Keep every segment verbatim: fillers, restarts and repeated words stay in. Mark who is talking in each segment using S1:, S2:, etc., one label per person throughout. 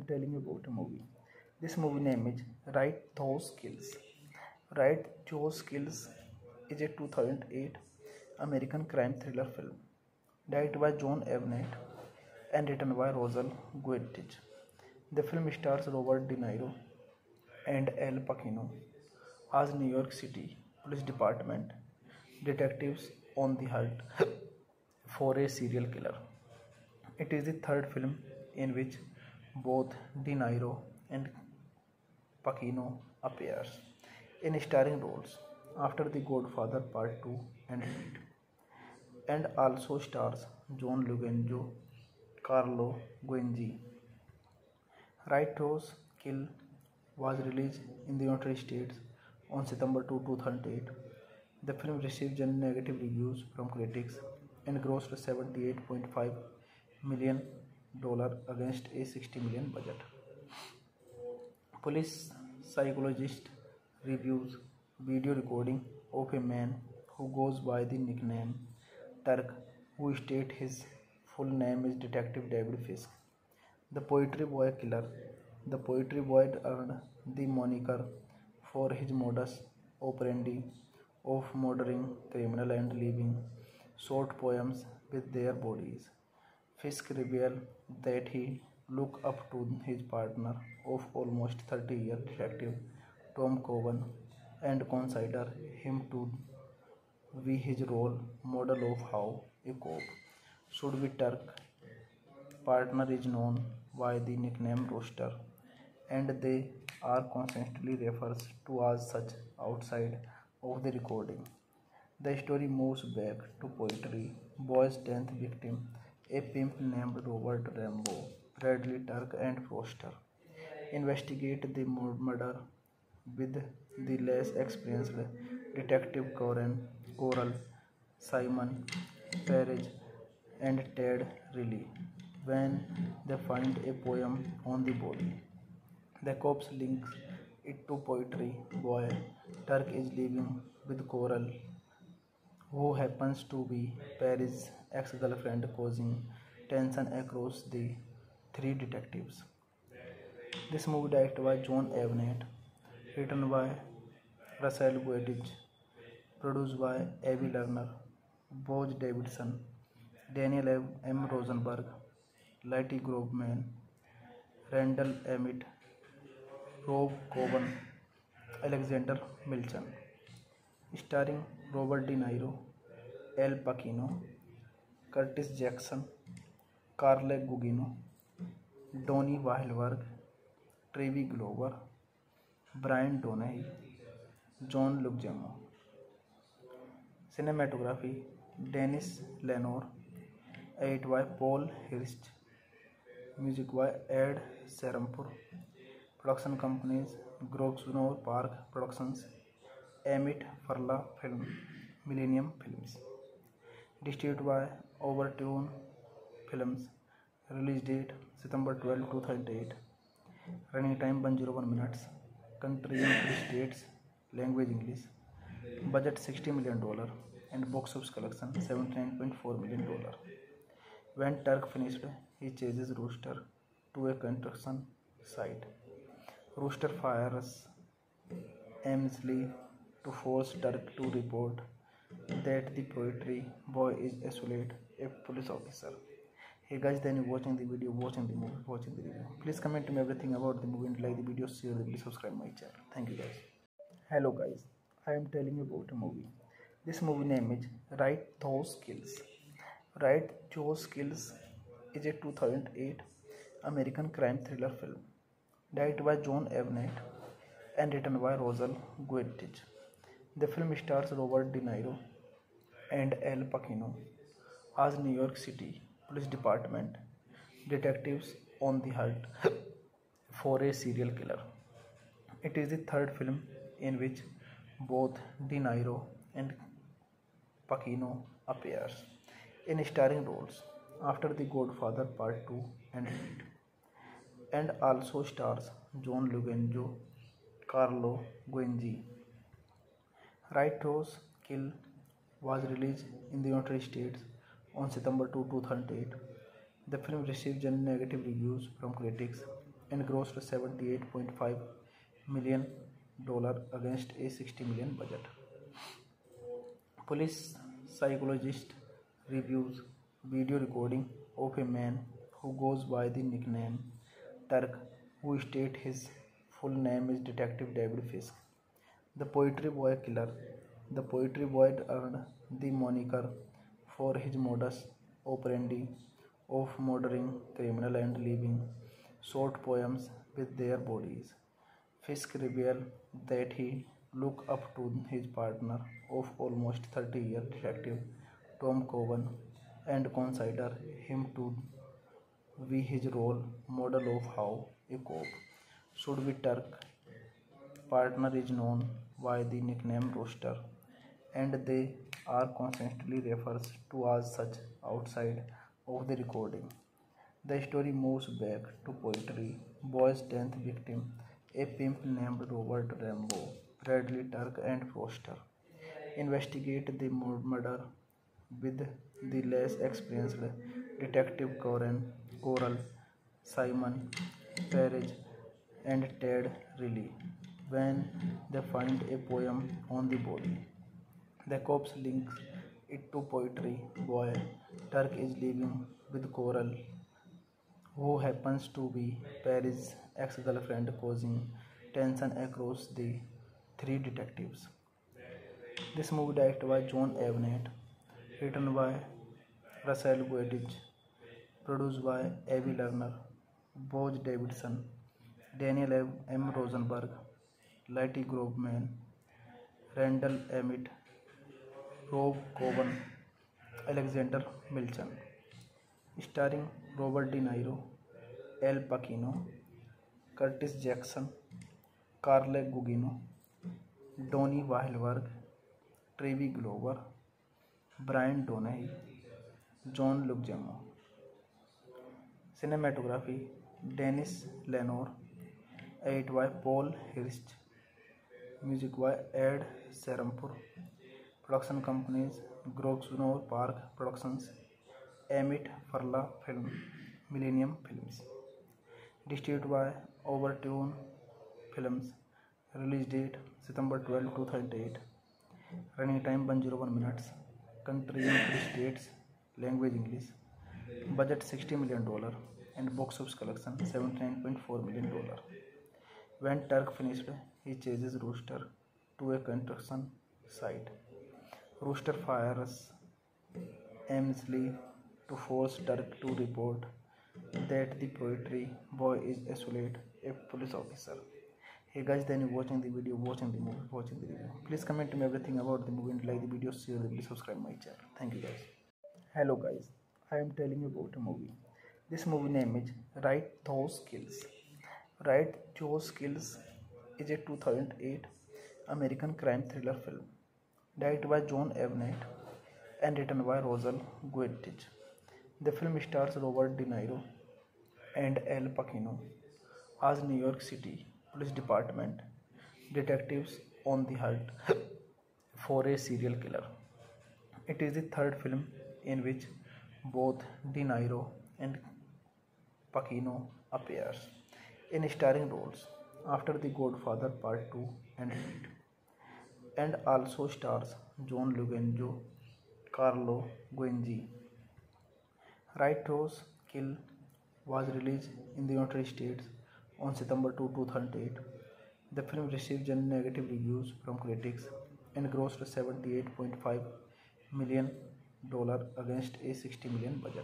S1: telling you about a movie. This movie name is Right Those Skills. Right Those Skills is a two thousand eight American crime thriller film directed by John Avnet and written by Rosal Guedich. The film stars Robert De Niro and Al Pacino as New York City Police Department detectives on the hunt for a serial killer. It is the third film in which both De Niro and Pacino appears in starring roles after The Godfather Part two and Heat, and also stars John Luganjo, Carlo Guinji. Right Rose Kill was released in the United States on September second, two thousand eight. The film received generally negative reviews from critics and grossed seventy-eight point five million dollars against a sixty million budget. Police psychologist reviews video recording of a man who goes by the nickname Turk, who states his full name is Detective David Fisk. The Poetry Boy Killer. The Poetry Boy earned the moniker for his modus operandi of murdering criminals and leaving short poems with their bodies. Fisk revealed that he looked up to his partner of almost thirty years, Detective Tom Cowan, and considered him to be his role model of how a cop should be. Turk partner is known by the nickname Rooster, and they are constantly referred to as such outside of the recording. The story moves back to Poetry Boy's tenth victim, a pimp named Robert Rambo. Bradley, Turk, and Foster investigate the murder with the less experienced detective Coran, Coral, Simon Perez, and Ted Riley. When they find a poem on the body, the cops link it to Poetry Boy. Turk is living with Coral, who happens to be Perez's ex-girlfriend, causing tension across the three detectives. This movie directed by John Avnet, written by Russell Guedich, produced by Avi Lerner, Boz Davidson, Daniel M. Rosenberg, Letty Groveman, Randall Emmett, Rob Coben, Alexander Milchan, starring Robert De Niro, Al Pacino, Curtis Jackson, Carle Gugino, Donnie Wahlberg, Trevi Glover, Brian Donahue, John Leguizamo. Cinematography Dennis Lenore, edited by Paul Hirsch, music by Ed Serampur. Production companies Grosvenor Park Productions, Amit Farla Film, Millennium Films. Distributed by Overtune Films. Release date September twelfth, two thousand eight. Running time one hundred one minutes. Country United States. Language English. Budget sixty million dollars and box office collection seventy-nine point four million dollars. When Turk finished, he chases Rooster to a construction site. Rooster fires aimlessly to force Turk to report that the Poetry Boy is actually a police officer. Hey guys, then you watching the video, watching the movie, watching the review. Please comment to me everything about the movie and like the video, share the video, subscribe my channel. Thank you guys. Hello guys, I am telling you about a movie. This movie name is Right Those Skills. Right Those Skills is a two thousand eight American crime thriller film directed by John Avnet and written by Rosal Guedich. The film stars Robert De Niro and Al Pacino as New York City Police Department detectives on the hunt for a serial killer. It is the third film in which both De Niro and Pacino appears in starring roles after The Godfather Part two and Heat, and also stars John Luganjo, Carlo Guinji. Right Rose Kill was released in the United States on September second, two thousand eight. The film received generally negative reviews from critics and grossed seventy-eight point five million dollars against a sixty million budget. Police psychologist reviews video recording of a man who goes by the nickname Turk, who states his full name is Detective David Fisk. The Poetry Boy Killer. The Poetry Boy earned the moniker for his modus operandi of murdering criminals and leaving short poems with their bodies. Fisk revealed that he looked up to his partner of almost thirty years, Detective Tom Cowan, and considered him to be his role model of how a cop should be. Turk partner is known by the nickname Rooster, and they are constantly referred to as such outside of the recording. The story moves back to Poetry Boy's tenth victim, a pimp named Robert Rambo. Bradley, Turk, and Foster investigate the murder with the less experienced detective Coran, Coral, Simon Parrish, and Ted Riley. When they find a poem on the body, the cops link it to Poetry Boy. Turk is living with Coral, who happens to be Parrish's ex-girlfriend, causing tension across the three detectives. This movie directed by John Avnet, written by Russell Goetich, produced by Avi Lerner, Boz Davidson, Daniel M. Rosenberg, Letty Groveman, Randall Emmett, Rob Cowan, Alexander Milchan, starring Robert De Niro, Al Pacino, Curtis Jackson, Carle Gugino, Donnie Wahlberg, Trevi Glover, Brian Donahue, John Leguizamo. Cinematography Dennis Lenore, edit by Paul Hirsch, music by Ed Serampur. Production companies Grosvenor Park Productions, Amit Farla Film, Millennium Films. Distributed by Overtune Films. Release date September twelfth, two thousand eight. Running time one hundred one minutes. Country United States. Language English. Budget sixty million dollars and box office collection seventy-nine point four million dollars. When Turk finished, he chases Rooster to a construction site. Rooster fires aimlessly to force Turk to report that the Poetry Boy is assaulted a police officer. Hey guys, then you watching the video, watching the movie, watching the review. Please comment to me everything about the movie and like the video, share the video, subscribe my channel. Thank you guys. Hello guys, I am telling you about a movie. This movie name is Write Those Kills. Write Those Kills is a two thousand eight American crime thriller film directed by John Avnet and written by Russell Goetich. The film stars Robert De Niro and Al Pacino as New York City Police Department detectives on the hunt for a serial killer. It is the third film in which both De Niro and Pacino appears in starring roles after The Godfather Part two and Heat, and also stars John Leguizamo, Carlo Guingi. Right Those Kill was released in the United States on September second, two thousand eight. The film received negative reviews from critics and grossed seventy-eight point five million dollars against a sixty million budget.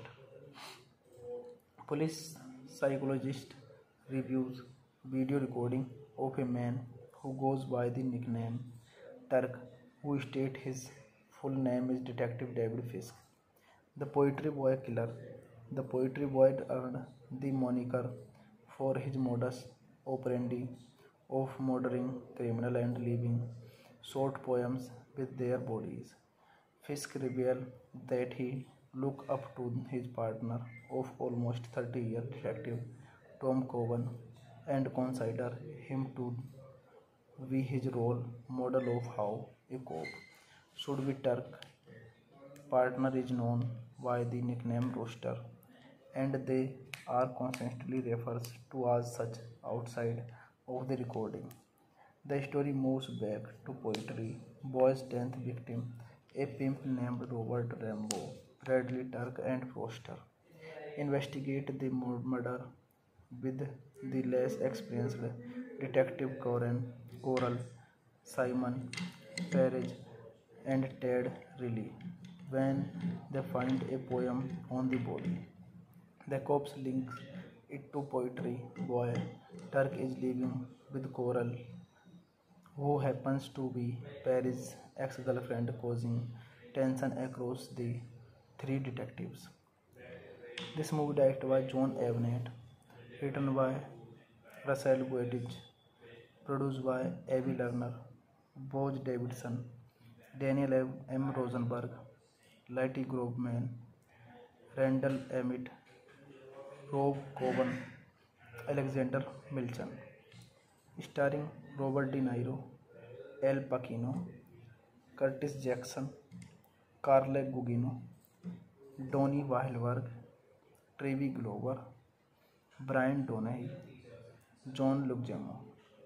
S1: Police psychologist reviews video recording of a man who goes by the nickname Turk, who states his full name is Detective David Fisk. The Poetry Boy Killer. The Poetry Boy earned the moniker for his modus operandi of murdering criminals and leaving short poems with their bodies. Fisk revealed that he looked up to his partner of almost thirty years, Detective Tom Cowan, and considered him to be his role model of how a cop should be. Turk partner is known by the nickname Rooster, and they are constantly referred to as such outside of the recording. The story moves back to Poetry Boy's tenth victim, a pimp named Robert Rambo. Bradley, Turk, and Foster investigate the murder with the less experienced detective Coran, Coral, Simon, Parrish, and Ted Riley when they find a poem on the body. The cops link it to Poetry Boy. Turk is living with Coral, who happens to be Parrish's ex-girlfriend, causing tension across the three detectives. This movie directed by John Avnet, written by Russell Goetich, produced by Avi Lerner, Boz Davidson, Daniel M. Rosenberg, Letty Grobman, Randall Emmett, Rob Coben, Alexander Milchan. Starring Robert De Niro, Al Pacino, Curtis Jackson, Carla Gugino, Donnie Wahlberg, Trevi Glover, Brian Donahue, John Leguizamo.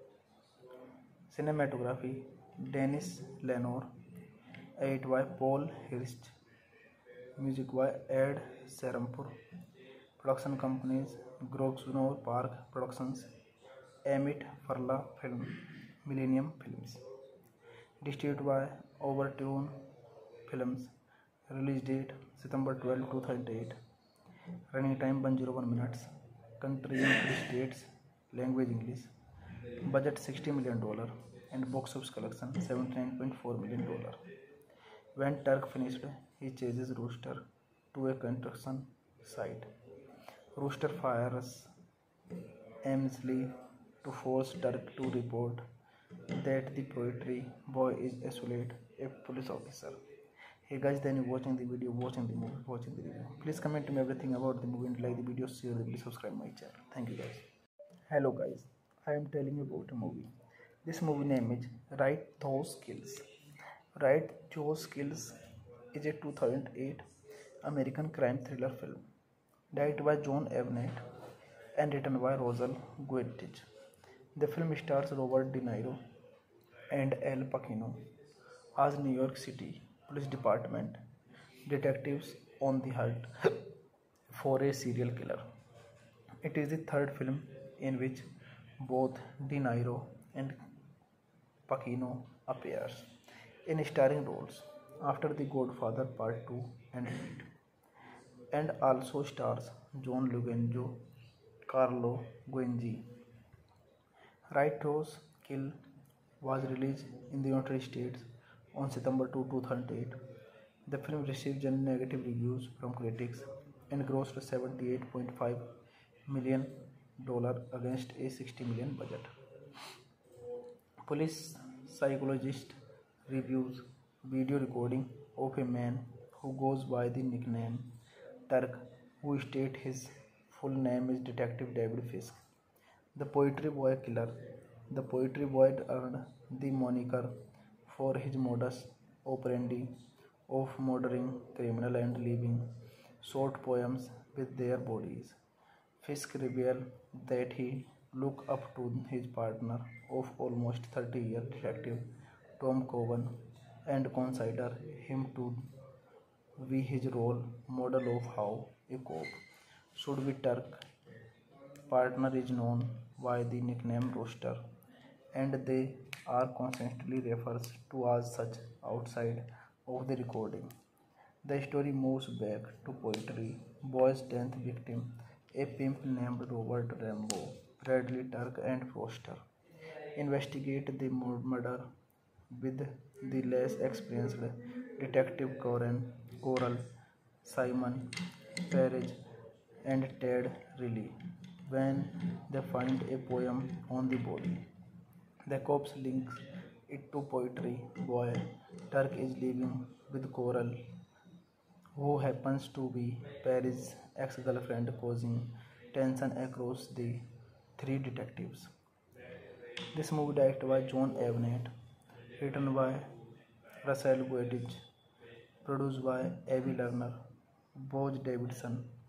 S1: Cinematography Dennis Lenore, edited by Paul Hirst, music by Ed Serampur. Production companies Grosvenor Park Productions, Amit Farla Film, Millennium Films. Distributed by Overtune Films. Release date September twelfth, two thousand eight. Running time one hundred one minutes. Country United States. Language English. Budget sixty million dollars and box office collection seventy-nine point four million dollars. When Turk finished, he chases Rooster to a construction site. Rooster fires aimlessly to force Turk to report that the Poetry Boy is assaulted a police officer. Hey guys, then you watching the video, watching the movie, watching the review. Please comment to me everything about the movie and like the video, share the video, subscribe my channel. Thank you guys. Hello guys, I am telling you about a movie. This movie name is Write Those Skills. Write Those Skills is a two thousand eight American crime thriller film directed by John Avnet and written by Russell Goetich. The film stars Robert De Niro and Al Pacino as New York City Police Department detectives on the hunt for a serial killer. It is the third film in which both De Niro and Pacino appears in starring roles after The Godfather Part two and Heat, and also stars John Leguizamo, Carlo Guinji. Right Those Kill was released in the United States on September second, two thousand eight. The film received generally negative reviews from critics and grossed seventy-eight point five million dollars against a sixty million dollars budget. Police psychologist reviews video recording of a man who goes by the nickname Turk, who states his full name is Detective David Fisk. The Poetry Boy Killer. The Poetry Boy earned the moniker for his modus operandi of murdering criminals and leaving short poems with their bodies. Fisk revealed that he looked up to his partner of almost thirty years, Detective Tom Cowan, and considered him to be his role model of how a cop should be. Turk partner is known by the nickname Rooster, and they are constantly referred to as such outside of the recording. The story moves back to Poetry Boy's tenth victim, a pimp named Robert Rambo. Bradley, Turk, and Foster investigate the murder with the less experienced detective Coran, Coral, Simon, Parrish, and Ted Riley when they find a poem on the body. The cops link it to Poetry Boy. Turk is living with Coral, who happens to be Parrish's ex-girlfriend, causing tension across the three detectives. This movie directed by John Avnet, written by Russell Goetich, produced by Avi Lerner, Boz Davidson,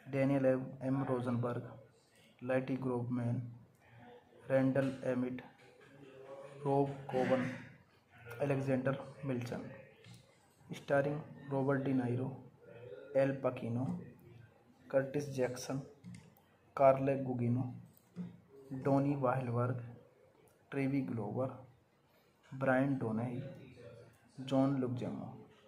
S1: Daniel M. Rosenberg, Letty Groveman, Randall Emmett, Rob Cohen, Alexander Milchan. Starring Robert De Niro, Al Pacino, Curtis Jackson, Carla Gugino, Donnie Wahlberg, Trevi Glover, Brian Donahue, John Leguizamo.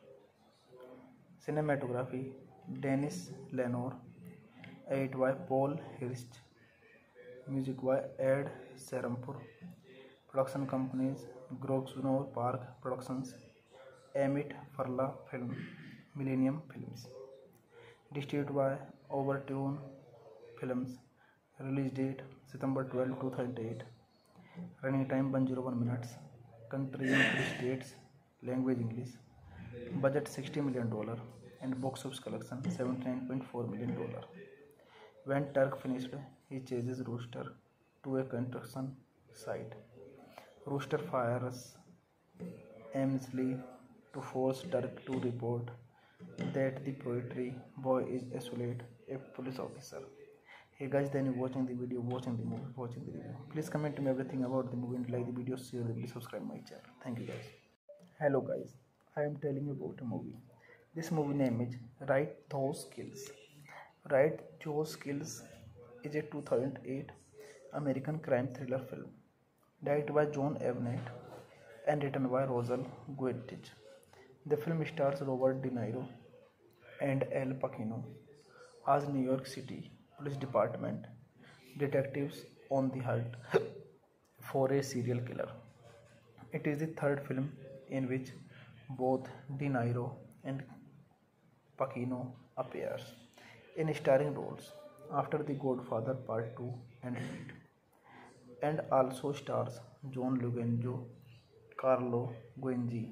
S1: Cinematography Denis Lenore, edit by Paul Hirsch, music by Ed Serampur. Production companies Grosvenor Park Productions, Amit Farla Film, Millennium Films. Distributed by Overtune Films. Release date September twelfth two thousand eight. Running time one hundred one minutes. Country United States. Language English. Budget sixty million dollars and box office collection seventy-nine point four million dollars. When Turk finished, he chases Rooster to a construction site. Rooster fires aimlessly to force Turk to report that the poetry boy is assaulted a police officer. Hey guys, then you watching the video, watching the movie, watching the review. Please comment to me everything about the movie and like the video, share the video, subscribe my channel. Thank you guys. Hello guys, I am telling you about a movie. This movie name is Write Those Skills. Write Those Skills is a two thousand eight American crime thriller film directed by John Avnet and written by Rosal Guedich. The film stars Robert De Niro and Al Pacino as New York City Police Department detectives on the hunt for a serial killer. It is the third film in which both De Niro and Pacino appears in starring roles after The Godfather Part two and Heat, and also stars John Leguizamo, Carlo Guingi.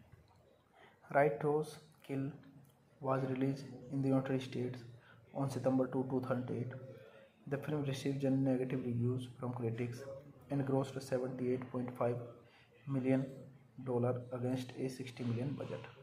S1: Right Those Kill was released in the United States on September second two thousand eight. The film received generally negative reviews from critics and grossed seventy-eight point five million dollars against a sixty million dollars budget.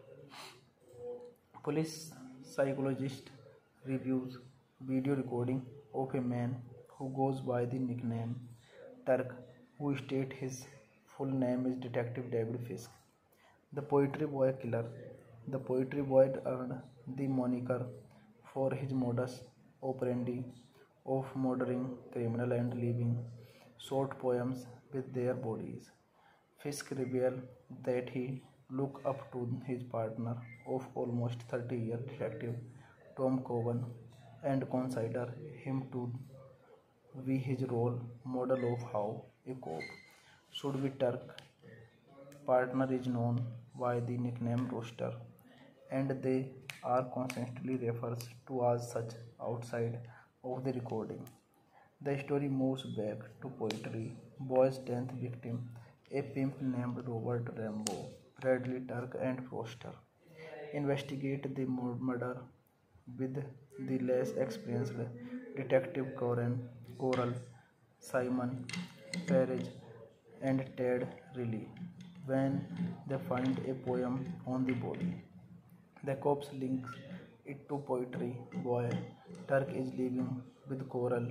S1: Police psychologist reviews video recording of a man who goes by the nickname Turk, who states his full name is Detective David Fisk, the Poetry Boy Killer. The Poetry Boy earned the moniker for his modus operandi of murdering criminals and leaving short poems with their bodies. Fisk revealed that he looked up to his partner of almost thirty years, Detective Tom Cowan, and considered him to be his role model of how a cop should be. Turk partner is known by the nickname Rooster, and they are constantly referred to as such outside of the recording. The story moves back to Poetry Boy's tenth victim, a pimp named Robert Rambo. Bradley, Turk, and Foster investigate the murder with the less experienced detective Coran, Coral, Simon Perez, and Ted Riley. When they find a poem on the body, the cops link it to Poetry Boy. Turk is living with Coral,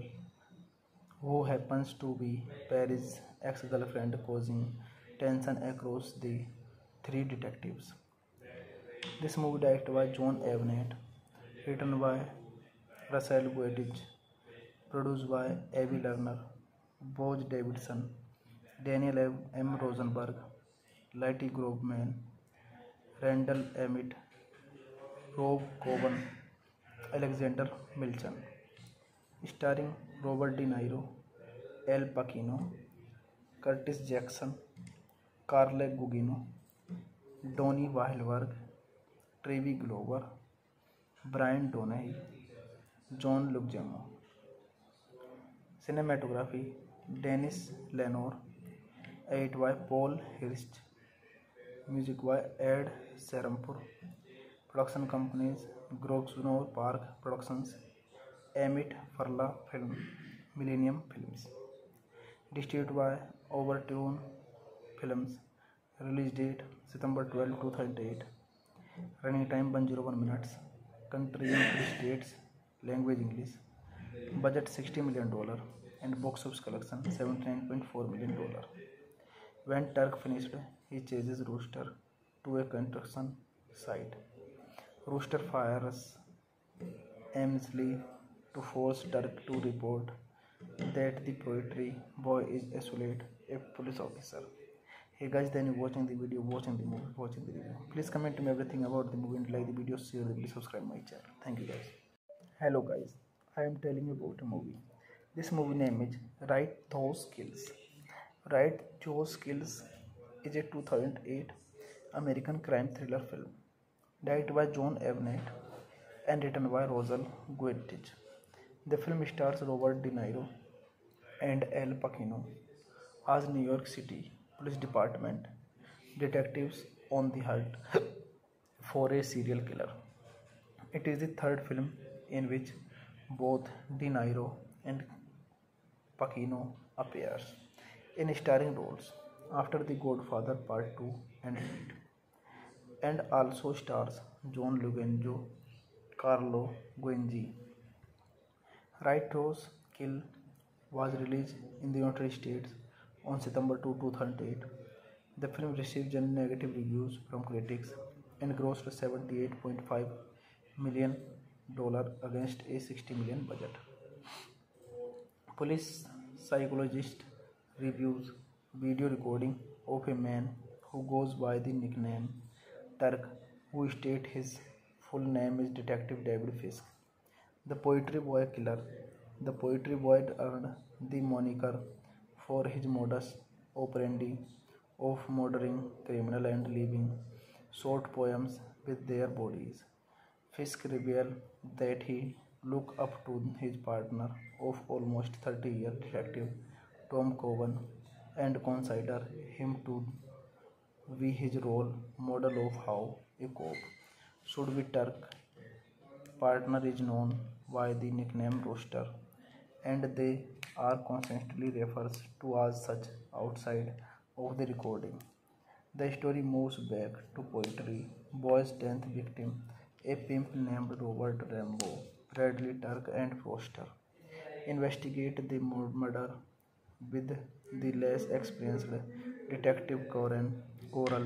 S1: who happens to be Perez's ex-girlfriend, causing tension across the three detectives. This movie directed by John Avnet, written by Russell Guedich, produced by Avi Lerner, Boz Davidson, Daniel M. Rosenberg, Letty Groveman, Randall Emmett, Rob Cohen, Alexander Milchan. Starring Robert De Niro, Al Pacino, Curtis Jackson, Carla Gugino, Donnie Wahlberg, Trevi Glover, Brian Donahue, John Leguizamo. Cinematography Denis Lenore, edit by Paul Hirsch, music by Ed Serampur. Production companies Grosvenor Park Productions, Amit Farla Film, Millennium Films. Distributed by Overtune Films. Release date September twelfth two thousand eight. Running time one hundred one minutes. Country United States. language English, budget sixty million dollars and box office collection seventy-nine point four million dollars. When Turk finished, he chases Rooster to a construction site. Rooster fires aimlessly to force Turk to report that the poetry boy is assaulted a police officer. Hey guys, then you watching the video, watching the movie, watching the review. Please comment to me everything about the movie and like the video, share the video, subscribe my channel. Thank you guys. Hello guys, I am telling you about a movie. This movie name is Right Those Skills. Right Those Skills is a two thousand eight American crime thriller film directed by John Avnet and written by Rosal Guettich. The film stars Robert De Niro and Al Pacino as New York City Police Department detectives on the hunt for a serial killer. It is the third film in which both De Niro and Pacino appears in starring roles after The Godfather Part two and Heat, and also stars John Luganjo, Carlo Guenji. Right Those Kill was released in the United States on September second, two thousand eight. The film received generally negative reviews from critics and grossed seventy-eight point five million dollars against a sixty million dollars budget. Police psychologist reviews video recording of a man who goes by the nickname Turk, who states his full name is Detective David Fisk, the Poetry Boy Killer. The Poetry Boy earned the moniker for his modus operandi of murdering criminals and leaving short poems with their bodies. Fisk revealed that he looked up to his partner of almost thirty years, Detective Tom Cowan, and considered him to be his role model of how a cop should be. Turk partner is known by the nickname Rooster, and they are constantly referred to as such outside of the recording. The story moves back to Poetry Boy's tenth victim, a pimp named Robert Rambo. Bradley, Turk, and Foster investigate the murder with the less experienced detective Coran, Coral,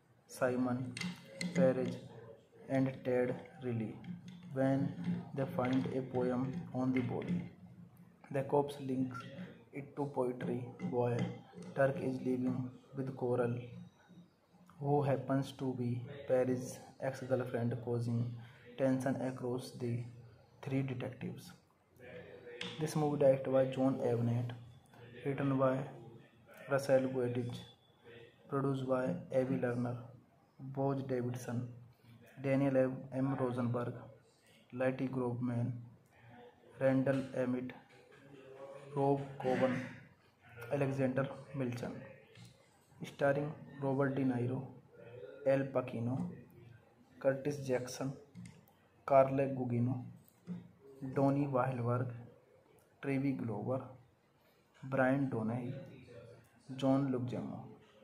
S1: Simon Farage, and Ted Riley. When they find a poem on the body, the cops link it to Poetry Boy. Turk is living with Coral, who happens to be Paris' ex-girlfriend, causing tension across the three detectives. This movie directed by John Avnet, written by Russell Guettich, produced by Avi Lerner, Boz Davidson, Daniel M. Rosenberg, Letty Groveman, Randall Emmett, Rob Cowan, Alexander Milchan, starring Robert De Niro, Al Pacino, Curtis Jackson, Carle Gugino, Donnie Wahlberg, Trevi Glover, Brian Donahue, John Leguizamo.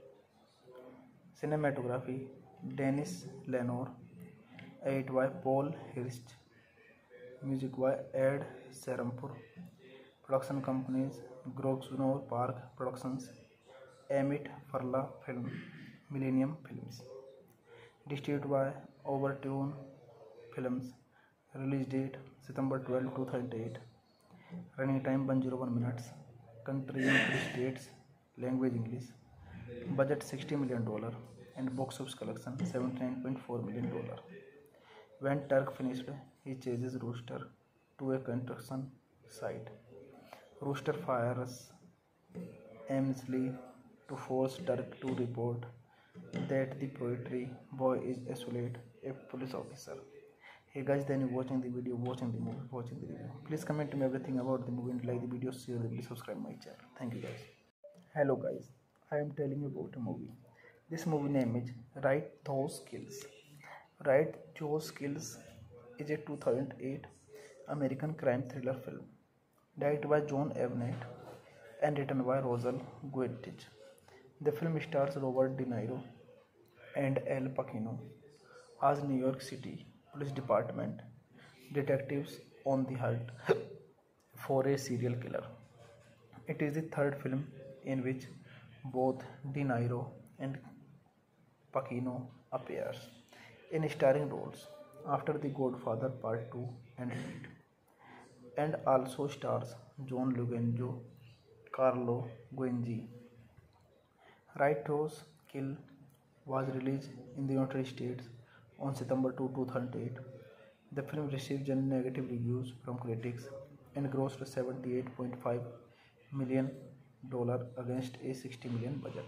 S1: Cinematography Dennis Lenore, edit by Paul Hirsch, music by Ed Serampur. Production companies Grosvenor Park Productions, Emmett Furla Film, Millennium Films. Distributed by Overtune Films. Release date September twelfth, two thousand eight. Running time one hundred one minutes. Country United States. Language English. Budget sixty million dollars and box office collection seventy-nine point four million dollars. When Turk finished, he chases Rooster to a construction site. Rooster fires aimlessly to force Turk to report that the poetry boy is assaulted a police officer. Hey guys, then you watching the video, watching the movie, watching the review. Please comment to me everything about the movie and like the video, share the video, subscribe my channel. Thank you guys. Hello guys, I am telling you about a movie. This movie name is Right Those Skills. Right Those Skills is a two thousand eight American crime thriller film directed by John Avnet and written by Rosal Guettich. The film stars Robert De Niro and Al Pacino as New York City Police Department detectives on the hunt for a serial killer. It is the third film in which both De Niro and Pacino appears in starring roles after The Godfather Part two and Heat, and also stars John Luganjo, Carlo Guingi. Right Rose Kill was released in the United States on September second, two thousand eight. The film received generally negative reviews from critics and grossed seventy-eight point five million dollars against a sixty million budget.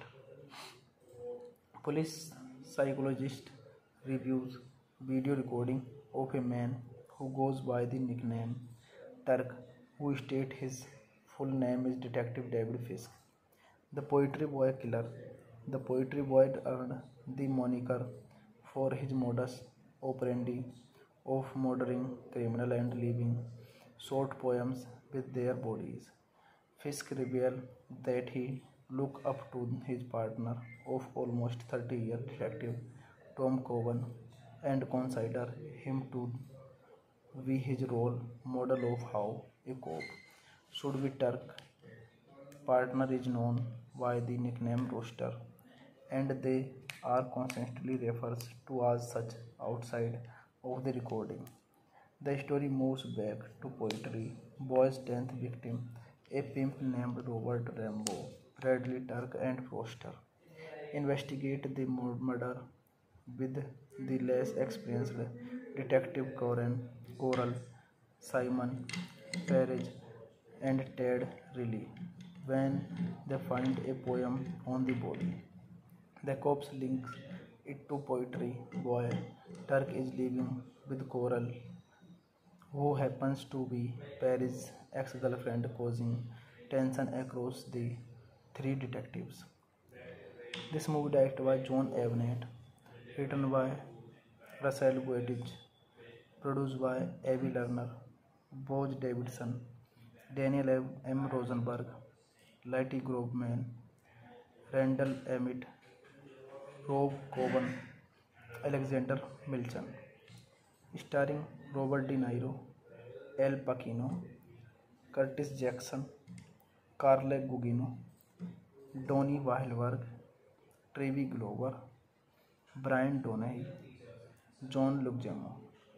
S1: Police psychologist reviews video recording of a man who goes by the nickname Turk, who states his full name is Detective David Fisk. The Poetry Boy Killer. The Poetry Boy earned the moniker for his modus operandi of murdering criminals and leaving short poems with their bodies. Fisk revealed that he looked up to his partner of almost thirty years, Detective Tom Cowan, and considered him to be his role model of how a cop should be. Turk partner is known by the nickname Rooster, and they are constantly referred to as such outside of the recording. The story moves back to Poetry Boy's tenth victim, a pimp named Robert Rambo. Bradley, Turk, and Foster investigate the murder with the less experienced detective Coran, Coral, Simon Perez, and Ted Riley. When they find a poem on the body, the cops link it to Poetry Boy. Turk is living with Coral, who happens to be Perez's ex-girlfriend, causing tension across the three detectives. This movie directed by John Avnet, written by Russell Goetich, produced by Avi Lerner, Boz Davidson, Daniel M. Rosenberg, Letty Grobman, Randall Emmett, Rob Cowan, Alexander Milchan. Starring Robert De Niro, Al Pacino, Curtis Jackson, Carla Gugino, Donnie Wahlberg, Trevi Glover, Brian Donahue, John Leguizamo.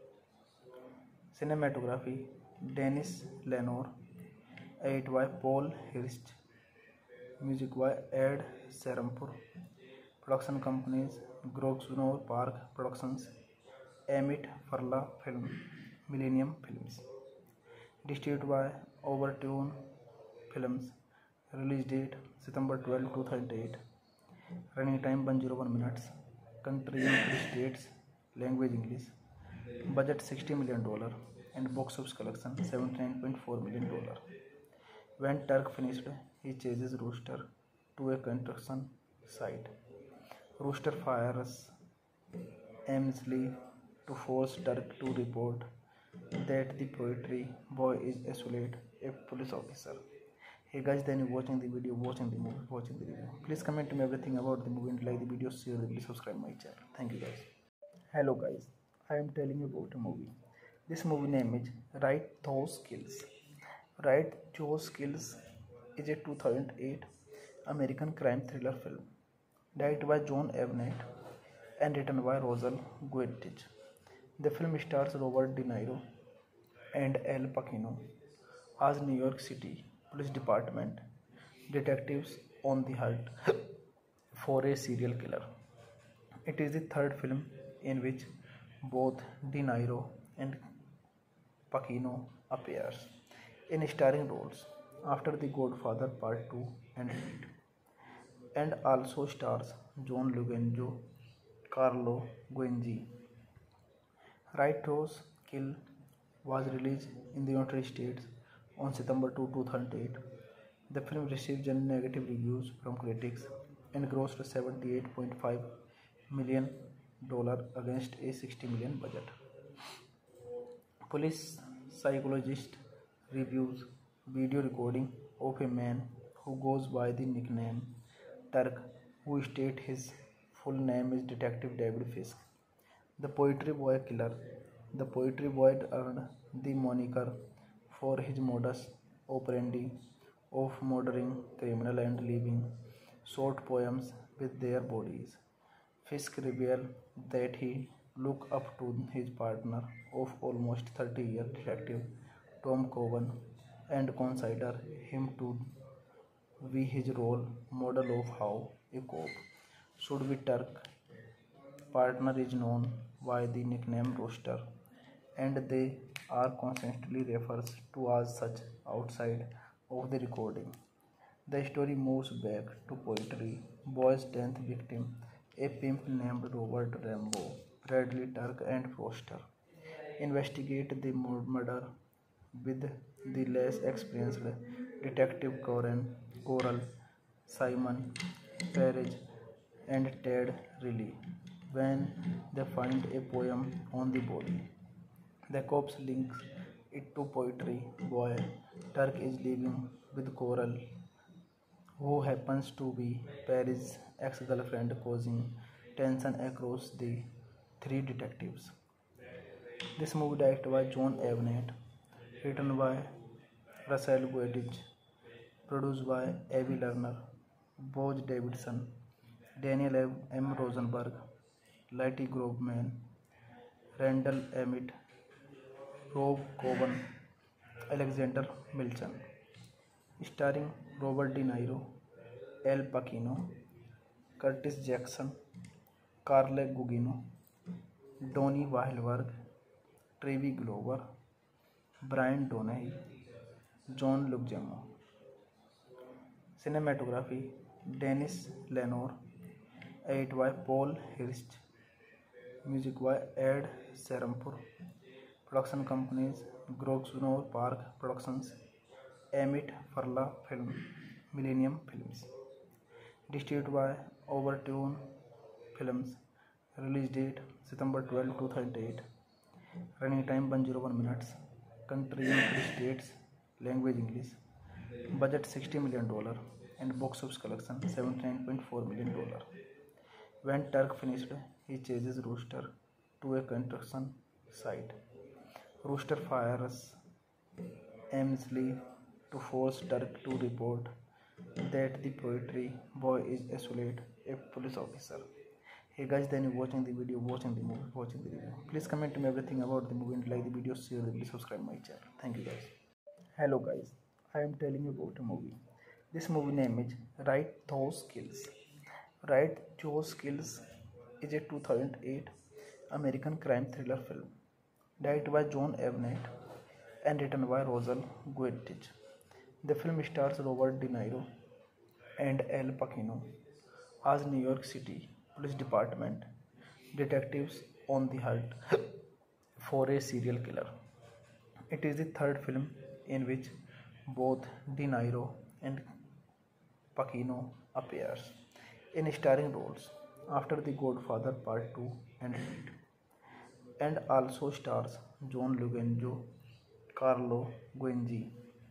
S1: Cinematography Dennis Lenore, edit by Paul Hirst, music by Ed Serampur. Production companies Grosvenor Park Productions, Amit Farla Film, Millennium Films. Distributed by Overtune Films. Release date September twelfth, two thousand eight. Running time one hundred one minutes. Country United States. Language English. Budget sixty million dollars and box office collection seventy-nine point four million dollars. When Turk finished, he chases Rooster to a construction site. Rooster fires aimlessly to force Turk to report that the Poetry Boy is actually a police officer. Hey guys, then you watching the video, watching the movie, watching the review. Please comment to me everything about the movie and like the video, share the video, subscribe my channel. Thank you guys. Hello guys, I am telling you about a movie. This movie name is Right Those Skills. Right Those Skills is a two thousand eight American crime thriller film directed by John Avnet and written by Russell Goetich. The film stars Robert De Niro and Al Pacino as New York City Police Department detectives on the hunt for a serial killer. It is the third film in which both De Niro and Pacino appears in starring roles after The Godfather Part two and Heat, and also stars John Luganjo, Carlo Guingi. Right Rose Kill was released in the United States on September second, two thousand eight. The film received generally negative reviews from critics and grossed seventy-eight point five million dollars against a sixty million dollars budget. Police psychologist reviews video recording of a man who goes by the nickname Turk, who states his full name is Detective David Fisk. The Poetry Boy Killer. The Poetry Boy earned the moniker for his modus operandi of murdering criminals and leaving short poems with their bodies. Fisk revealed that he looked up to his partner of almost thirty years, Detective Tom Cowan, and considered him to be his role model of how a cop should be. Turk partner is known by the nickname Rooster, and they are constantly referred to as such outside of the recording. The story moves back to Poetry Boy's tenth victim, a pimp named Robert Rambo. Bradley, Turk, and Foster investigate the murder with the less experienced detective Coran, Coral, Simon, Farage, and Ted Riley. When they find a poem on the body, the cops link it to Poetry Boy. Turk is living with Coral, who happens to be Paris' ex-girlfriend, causing tension across the three detectives. This movie directed by John Avnet, written by Russell Goetich, produced by Avi Lerner, Boz Davidson, Daniel M. Rosenberg, Letty Groveman, Randall Emmett, Rob Cowan, Alexander Milchan, starring Robert De Niro, Al Pacino, Curtis Jackson, Carle Gugino, Donnie Wahlberg, Trevi Glover, Brian Donahue, John Leguizamo. Cinematography Dennis Lenore, edit by Paul Hirsch, music by Ed Serampur. Production companies Grosvenor Park Productions, Amit Farla Film, Millennium Films. Distributed by Overtune Films. Release date September twelfth, two thousand eight. Running time one hundred one minutes. Country United States. Language English. Budget sixty million dollars and box office collection seventy-nine point four million dollars. When Turk finished, he chases Rooster to a construction site. Rooster fires aimlessly to force Turk to report that the Poetry Boy is actually a police officer. Hey guys, then you're watching the video, watching the movie, watching the review. Please comment to me everything about the movie and like the video, share the video, subscribe my channel. Thank you guys. Hello guys, I am telling you about a movie. This movie name is Right Those Kills. Right Those Kills is a two thousand eight American crime thriller film directed by John Avnet and written by Russell Goetich. The film stars Robert De Niro and Al Pacino as New York City Police Department detectives on the hunt for a serial killer. It is the third film in which both De Niro and Pacino appears in starring roles after The Godfather Part two and Heat, and also stars John Leguizamo, Carlo Guinji.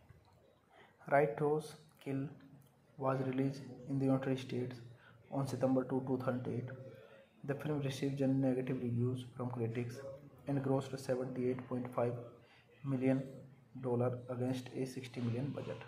S1: Right Those Kill was released in the United States on September second, two thousand eight. The film received generally negative reviews from critics and grossed seventy-eight point five million dollars against a sixty million dollars budget.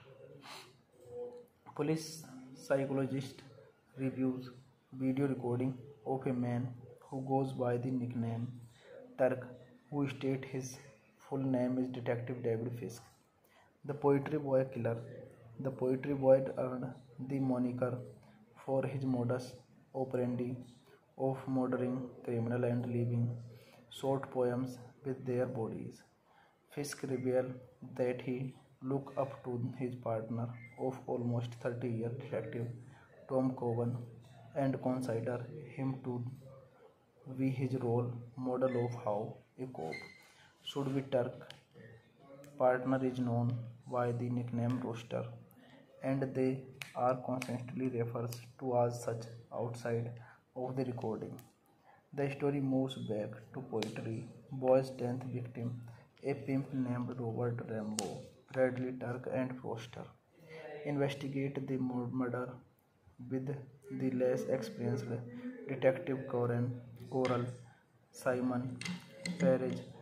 S1: Police psychologist reviews video recording of a man who goes by the nickname Turk, who states his full name is Detective David Fisk. The Poetry Boy killer. The Poetry Boy earned the moniker for his modus operandi of murdering criminals and leaving short poems with their bodies. Fisk revealed that he looked up to his partner of almost thirty years, Detective Tom Cowan, and considered him to be his role model of how a cop should be. Turk partner is known by the nickname Rooster, and they are constantly referred to as such outside of the recording. The story moves back to Poetry Boy's tenth victim, a pimp named Robert Rambo. Bradley, Turk, and Foster investigate the murder with the less experienced detective Coran, Coral, Simon, Farage,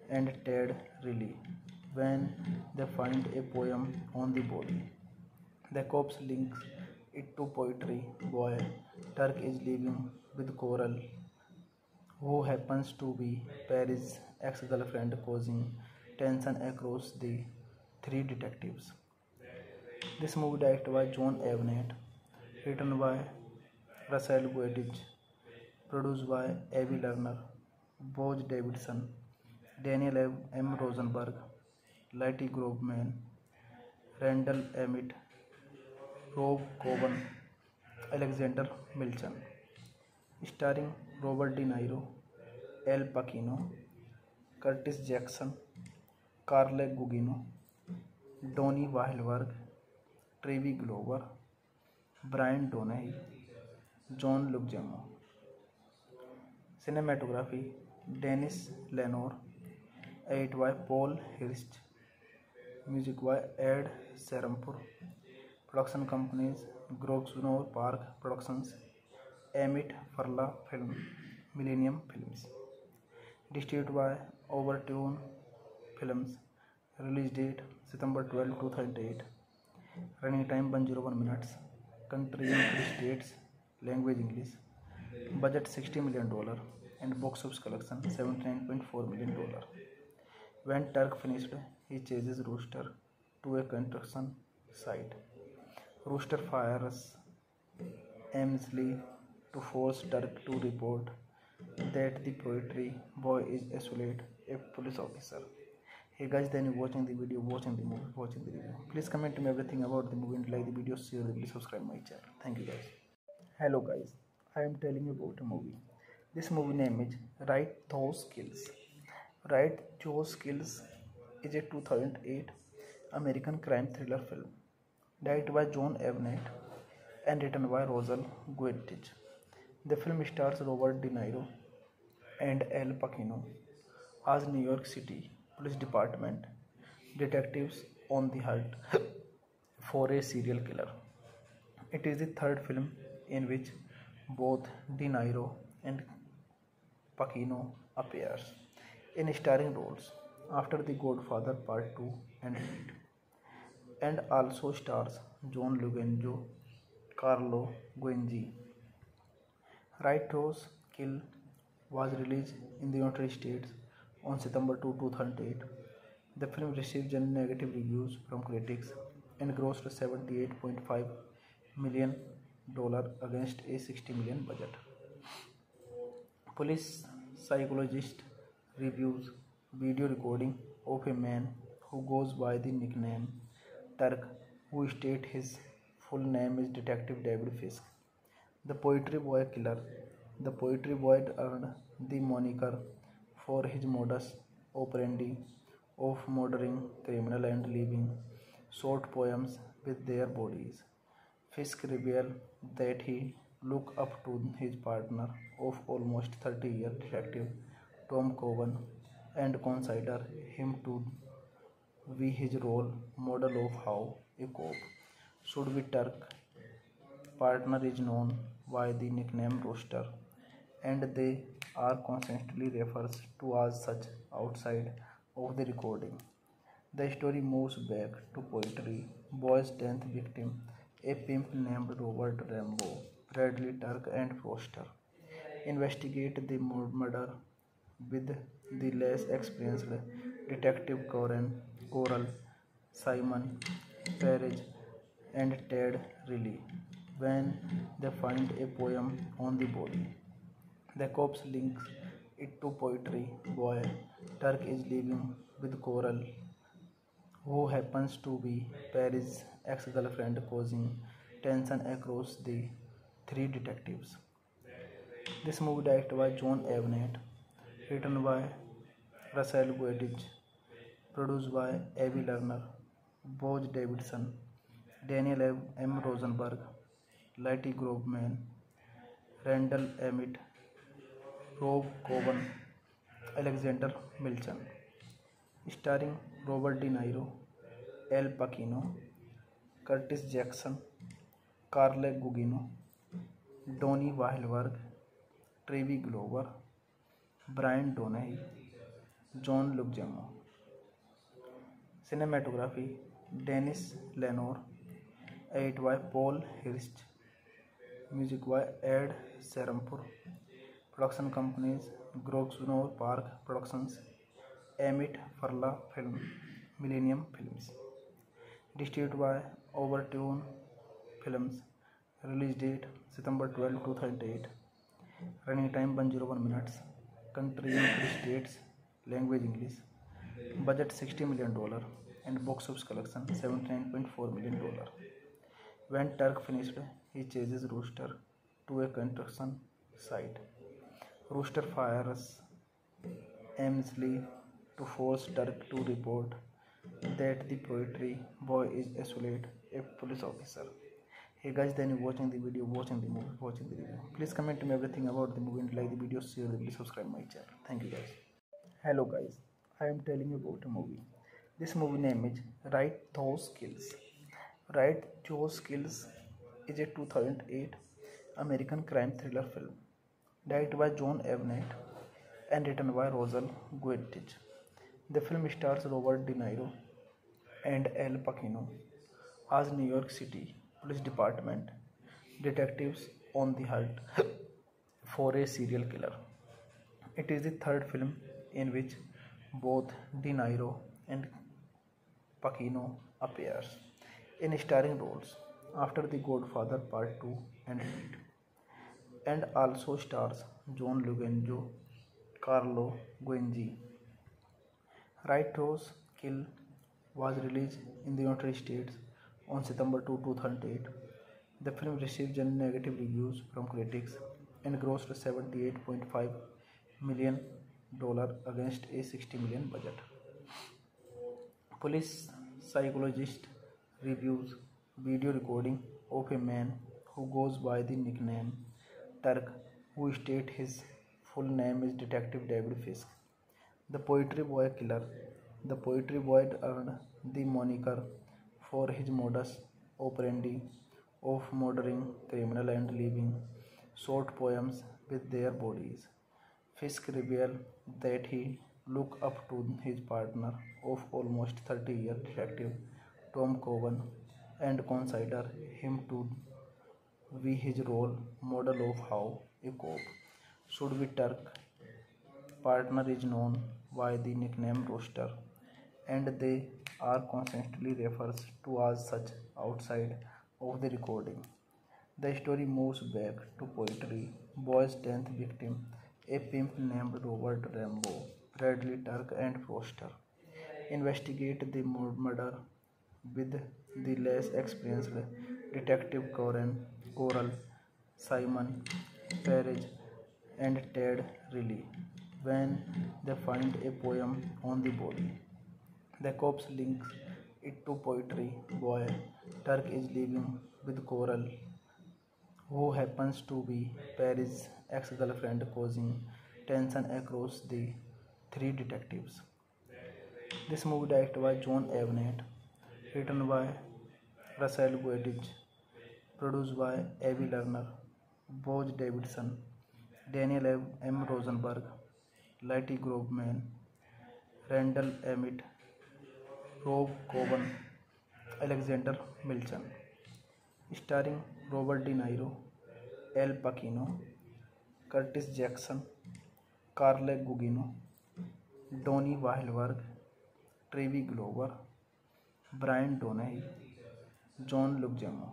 S1: and Ted Riley when they find a poem on the body. The cops link it to poetry boy Turk is living with Coral, who happens to be Paris' ex-girlfriend, causing tension across the three detectives. This movie directed by John Avnet, written by Russell Goetich, produced by Avi Lerner, Boz Davidson, Daniel M. Rosenberg, Letty Grobman, Randall Emmett, Rob Coben, Alexander Milchan, starring Robert De Niro, Al Pacino, Curtis Jackson, Carla Gugino, Donnie Wahlberg, Trevi Glover, Brian Donahue, John Leguizamo. Cinematography Dennis Lenore, edit by Paul Hirsch, music by Ed Serampur. Production companies Grosvenor Park Productions, Amit Farla Film, Millennium Films. Distributed by Overtune Films. Release date September twelfth, two thousand eight. Running time one hundred one minutes. Country United States. Language English. Budget sixty million dollars and box office collection seventy-nine point four million dollars. When Turk finished, he chases Rooster to a construction site. Rooster fires aimlessly to force Turk to report that the poetry boy is assaulted a police officer. Hey guys, then you watching the video, watching the movie, watching the review. Please comment to me everything about the movie and like the video, share the video, subscribe my channel. Thank you guys. Hello guys, I am telling you about a movie. This movie name is Right Those Skills. Right Those Skills is a two thousand eight American crime thriller film directed by John Avnet and written by Russell Goetich. The film stars Robert De Niro and Al Pacino as New York City Police Department detectives on the hunt for a serial killer. It is the third film in which both De Niro and Pacino appears in starring roles after The Godfather Part two and Heat, and also stars John Leguizamo, Carlo Guinzi. Right Those Kill was released in the United States on September second, two thousand eight. The film received generally negative reviews from critics and grossed seventy-eight point five million dollars against a sixty million dollars budget. Police psychologist reviews video recording of a man who goes by the nickname Turk, who states his full name is Detective David Fisk. The Poetry Boy Killer. The Poetry Boy earned the moniker for his modus operandi of murdering criminals and leaving short poems with their bodies. Fisk revealed that he looked up to his partner of almost thirty years, Detective Tom Coben, and considered him to be his role model of how a cop should be. Turk partner is known by the nickname Rooster, and they are constantly referred to as such outside of the recording. The story moves back to Poetry Boy's tenth victim, a pimp named Robert Rambo. Bradley, Turk, and Foster investigate the murder with the less experienced Detective Coran, Coral, Simon Perez, and Ted Riley when they find a poem on the body. The cops link it to Poetry boy Turk is living with Coral, who happens to be Paris' ex-girlfriend, causing tension across the three detectives. This movie directed by John Avnet, written by Russell Goetich, produced by Avi Lerner, Boz Davidson, Daniel M. Rosenberg, Letty Grobman, Randall Emmett, Rob Coben, Alexander Milchan, starring Robert De Niro, Al Pacino, Curtis Jackson, Carla Gugino, Donnie Wahlberg, Trevi Glover, Brian Donahue, John Leguizamo. Cinematography Denis Lenoir. Edit by Paul Hirsch. Music by Ed Serampur. Production companies Grosvenor Park Productions, Amit Farla Film, Millennium Films. Distributed by Overtune Films. Release date September twelfth, two thousand eight. Running time one hundred one minutes. Country United States. Language English. Budget sixty million dollars and box office collection seventy-nine point four million dollars. When Turk finished, he chases Rooster to a construction site. Rooster fires aimlessly to force Turk to report that the poetry boy is actually a police officer. Hey guys, then you watching the video, watching the movie, watching the review. Please comment to me everything about the movie and like the video, share the video, subscribe my channel. Thank you guys. Hello guys, I am telling you about a movie. This movie name is Right Those Kills. Right Those Kills is a two thousand eight American crime thriller film directed by John Avnet and written by Rosal Guedich. The film stars Robert De Niro and Al Pacino as New York City Police Department detectives on the hunt for a serial killer. It is the third film in which both De Niro and Pacino appears in starring roles after The Godfather Part two and Heat, and also stars John Leguizamo, Carlo Guingi. Right Those Kill was released in the United States on September second, two thousand eight. The film received generally negative reviews from critics and grossed seventy-eight point five million dollars against a sixty million dollars budget. Police psychologist reviews video recording of a man who goes by the nickname Turk, who states his full name is Detective David Fisk, the Poetry Boy Killer. The Poetry Boy earned the moniker for his modus operandi of murdering criminals and leaving short poems with their bodies. Fisk revealed that he looked up to his partner of almost thirty years, Detective Tom Cowan, and considered him to be his role model of how a cop should be. Turk partner is known by the nickname Rooster, and they are constantly referred to as such outside of the recording. The story moves back to Poetry Boy's tenth victim, a pimp named Robert Rambo. Bradley, Turk, and Foster investigate the murder with the less experienced detective Coral, Coral Simon Parrish, and Ted Riley. When they find a poem on the body, the cops link it to Poetry Boy. Turk is living with Coral, who happens to be Parrish's ex-girlfriend, causing tension across the three detectives. This movie directed by John Avnet, written by Russell Guedich, produced by Avi Lerner, Boz Davidson, Daniel M. Rosenberg, Letty Groveman, Randall Emmett, Rob Cowan, Alexander Milchan, starring Robert De Niro, Al Pacino, Curtis Jackson, Carla Gugino, Donnie Wahlberg, Trevi Glover, Brian Donahue, John Leguizamo.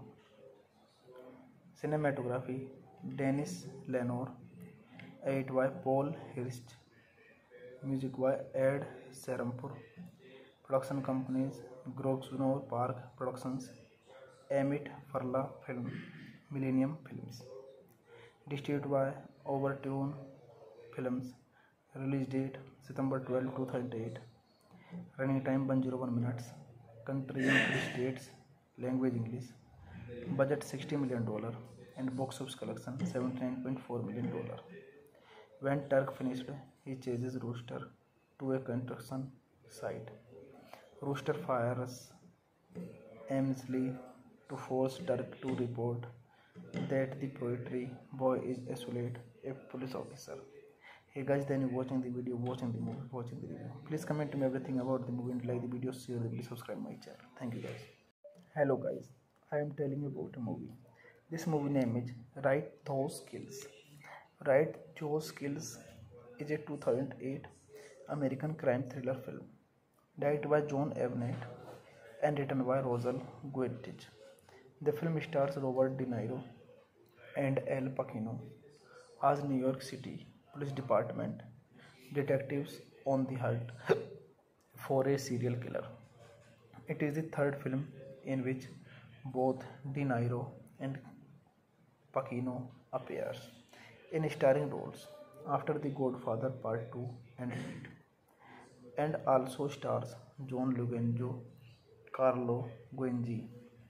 S1: Cinematography Denis Lenoir. Edit by Paul Hirsch. Music by Ed Serampur. Production companies Grosvenor Park Productions, Amit Farla Film, Millennium Films. Distributed by Overtune Films. Release date September twelfth, two thousand eight. Running time one hundred one minutes. Country United States. Language English. Budget sixty million dollars and box office collection seventy-nine point four million dollars. When Turk finished, he chases Rooster to a construction site. Rooster fires aimlessly to force Turk to report that the poetry boy is actually a police officer. Hey guys, then you watching the video, watching the movie, watching the review. Please comment to me everything about the movie and like the video, share the video, subscribe my channel. Thank you guys. Hello guys, I am telling you about a movie. This movie name is Right Those Skills. Right Those Skills is a two thousand eight American crime thriller film directed by John Avnet and written by Rosal Guettich. The film stars Robert De Niro and Al Pacino as New York City Police Department detectives on the hunt for a serial killer. It is the third film in which both De Niro and Pacino appears in starring roles after The Godfather Part two and Heat, and also stars John Luganjo, Carlo Guingi.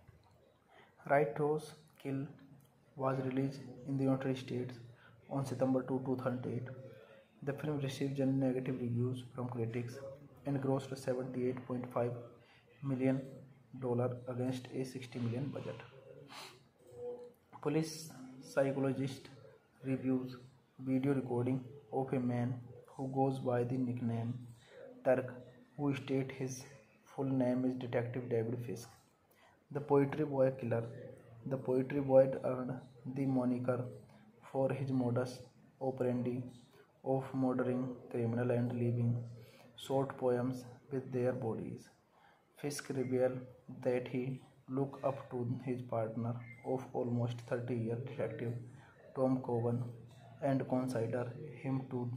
S1: Right Rose Kill was released in the United States on September second, two thousand eight. The film received generally negative reviews from critics and grossed seventy-eight point five million dollars against a sixty million dollars budget. Police psychologist reviews video recording of a man who goes by the nickname Turk, who states his full name is Detective David Fisk. The Poetry Boy Killer. The Poetry Boy earned the moniker for his modus operandi of murdering criminals and leaving short poems with their bodies. Fisk revealed that he looked up to his partner of almost thirty years, Detective Tom Cowan, and considered him to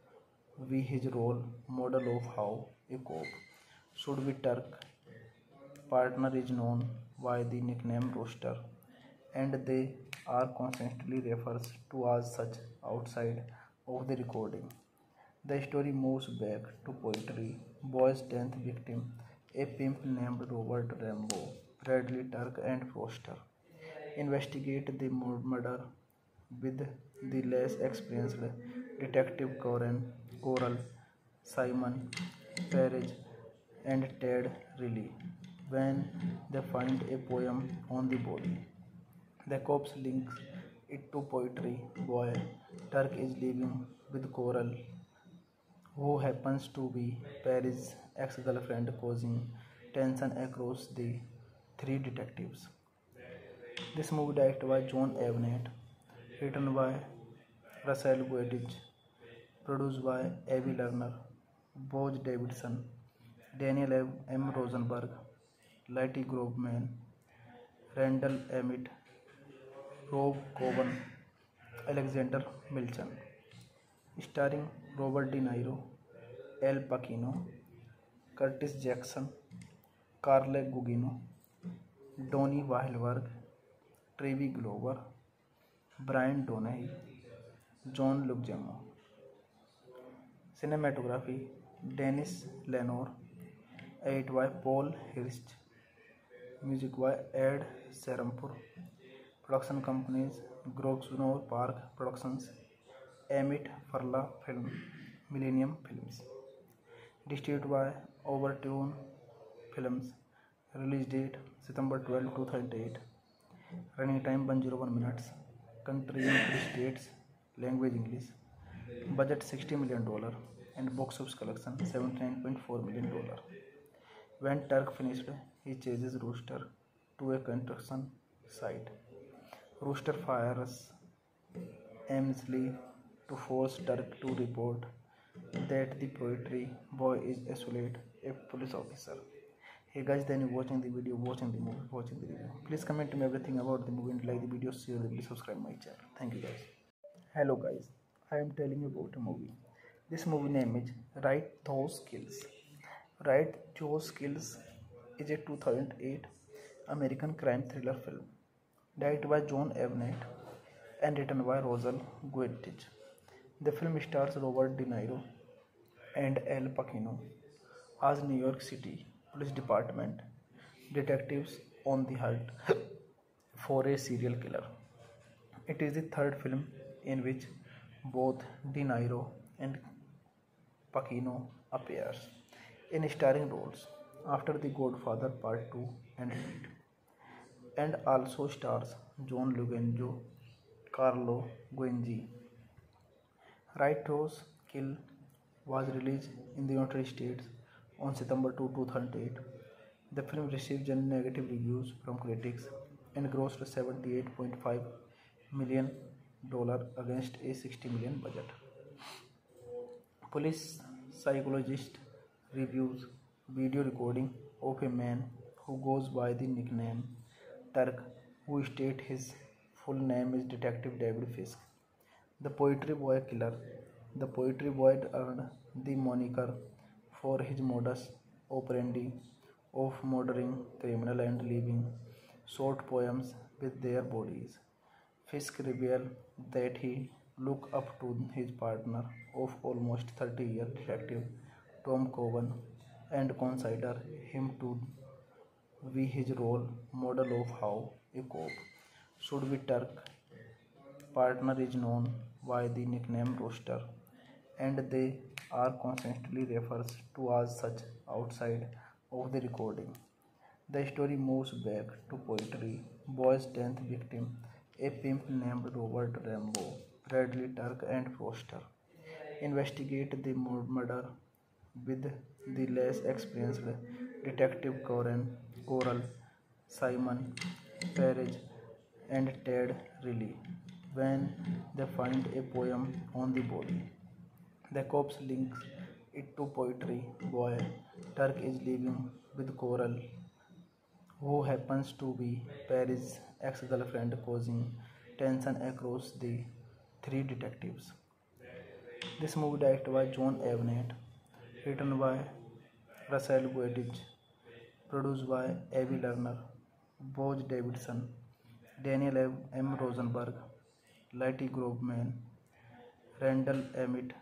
S1: be his role model of how a cop should be. Turk partner is known by the nickname Rooster, and they are constantly referred to as such outside of the recording. The story moves back to Poetry Boy's tenth victim, a pimp named Robert Rambo. Bradley, Turk, and Foster investigate the murder with the less experienced detective Coran, Coral, Simon Parrish, and Ted Riley. When they find a poem on the body, the cops link it to Poetry Boy. Turk is living with Coral, who happens to be Parrish's ex-girlfriend, causing tension across the three detectives. This movie directed by John Avnet, written by Russell Guettich, produced by Avi Lerner, Boz Davidson, Daniel M. Rosenberg, Letty Groveman, Randall Emmett, Rob Cowan, Alexander Milchan, starring Robert De Niro, Al Pacino, Curtis Jackson, Carle Gugino, Donnie Wahlberg, Trevi Glover, Brian Donahue, John Leguizamo. Cinematography Dennis Lenore, edited by Paul Hirsch, music by Ed Serampur. Production companies Grosvenor Park Productions, Amit Farla Film, Millennium Films. Distributed by Overtune Films. Release date September twelfth, two thousand eight. Running time one hundred one minutes. Country United States. Language English. Budget sixty million dollars and box office collection seventy-nine point four million dollars. When Turk finished, he chases Rooster to a construction site. Rooster fires aimlessly to force Turk to report that the Poetry Boy is actually a police officer. Hey guys, then you watching the video, watching the movie, watching the review. Please comment to me everything about the movie and like the video, share the video, subscribe my channel. Thank you guys. Hello guys, I am telling you about a movie. This movie name is Right Those Skills. Right Those Skills is a two thousand eight American crime thriller film directed by John Avnet and written by Rosal Guettich. The film stars Robert De Niro and Al Pacino as New York City Police Department detectives on the hunt for a serial killer. It is the third film in which both De Niro and Pacino appears in starring roles after The Godfather Part two and Heat, and also stars John Luganjo, Carlo Guingi. Right Rose Kill was released in the United States on September second, two thousand eight. The film received generally negative reviews from critics and grossed seventy-eight point five million dollars against a sixty million budget. Police psychologist reviews video recording of a man who goes by the nickname Turk, who states his full name is Detective David Fisk. The Poetry Boy Killer. The Poetry Boy earned the moniker for his modus operandi of murdering criminals and leaving short poems with their bodies. Fisk revealed that he looked up to his partner of almost thirty years, Detective Tom Cowan, and considered him to be his role model of how a cop should be. Turk partner is known by the nickname Rooster, and they are constantly referred to as such outside of the recording. The story moves back to Poetry Boy's tenth victim, a pimp named Robert Rambo. Bradley, Turk, and Foster investigate the murder with the less experienced detective Coran, Coral, Simon Parrish, and Ted Riley. When they find a poem on the body, the cops link it to Poetry Boy. Turk is living with Coral, who happens to be Parrish's ex-girlfriend, causing tension across the three detectives. This movie directed by John Avnet, written by Russell Goettig, produced by Avi Lerner, Boz Davidson, Daniel M. Rosenberg, Letty Groveman, Randall Emmett,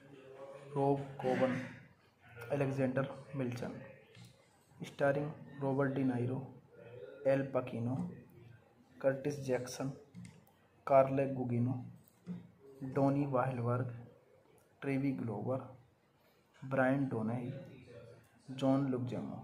S1: Rob Cowan, Alexander Milchan. Starring Robert De Niro, Al Pacino, Curtis Jackson, Carla Gugino, Donnie Wahlberg, Trevi Glover, Brian Donahue, John Leguizamo.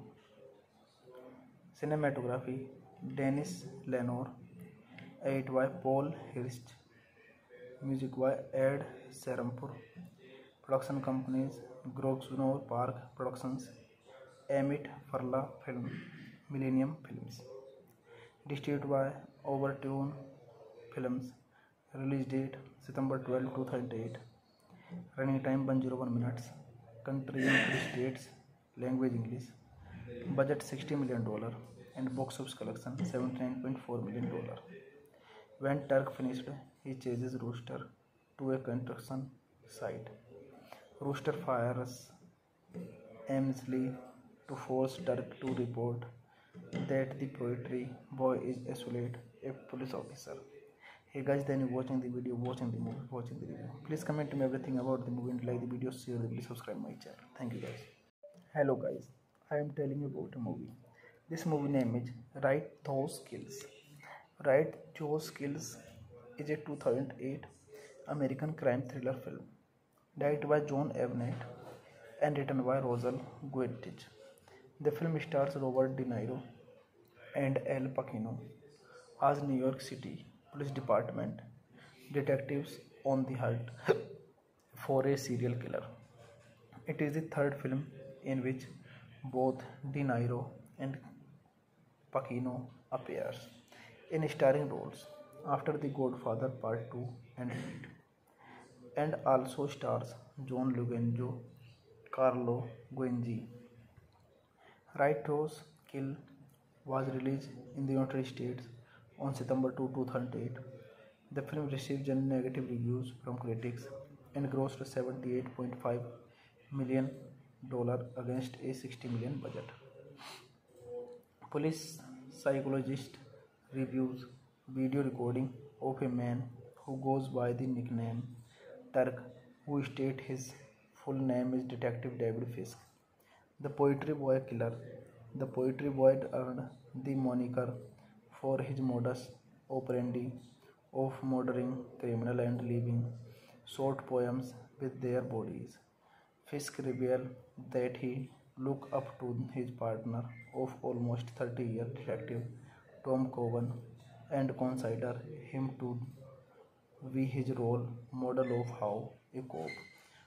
S1: Cinematography Dennis Lenore, edit by Paul Hirsch, music by Ed Serampur. Production companies Grosvenor Park Productions, Amit Farla Film, Millennium Films. Distributed by Overtune Films. Release date September twelfth, two thousand eight. Running time one hundred one minutes. Country United States. Language English. Budget sixty million dollars and box office collection seventy-nine point four million dollars. When Turk finished, he chases Rooster to a construction site. Rooster fires aimlessly to force Turk to report that the Poetry Boy is actually a police officer. Hey guys, then you watching the video, watching the movie, watching the review. Please comment to me everything about the movie and like the video, share the video, subscribe my channel. Thank you guys. Hello guys, I am telling you about a movie. This movie name is Write Those Kills. Write Those Kills is a two thousand eight American crime thriller film directed by John Avnet and written by Russell Goettig. The film stars Robert De Niro and Al Pacino as New York City Police Department detectives on the hunt for a serial killer. It is the third film in which both De Niro and Pacino appears in starring roles after The Godfather Part two and Heat, and also stars John Leguizamo, Carlo Guingi. Right Those Kill was released in the United States on September second, two thousand eight. The film received generally negative reviews from critics and grossed seventy-eight point five million dollars against a sixty million budget. Police psychologist reviews video recording of a man who goes by the nickname Turk, who states his full name is Detective David Fisk. The Poetry Boy Killer. The Poetry Boy earned the moniker for his modus operandi of murdering criminals and leaving short poems with their bodies. Fisk revealed that he looked up to his partner of almost thirty years, Detective Tom Cowan, and considered him to be his role model of how a cop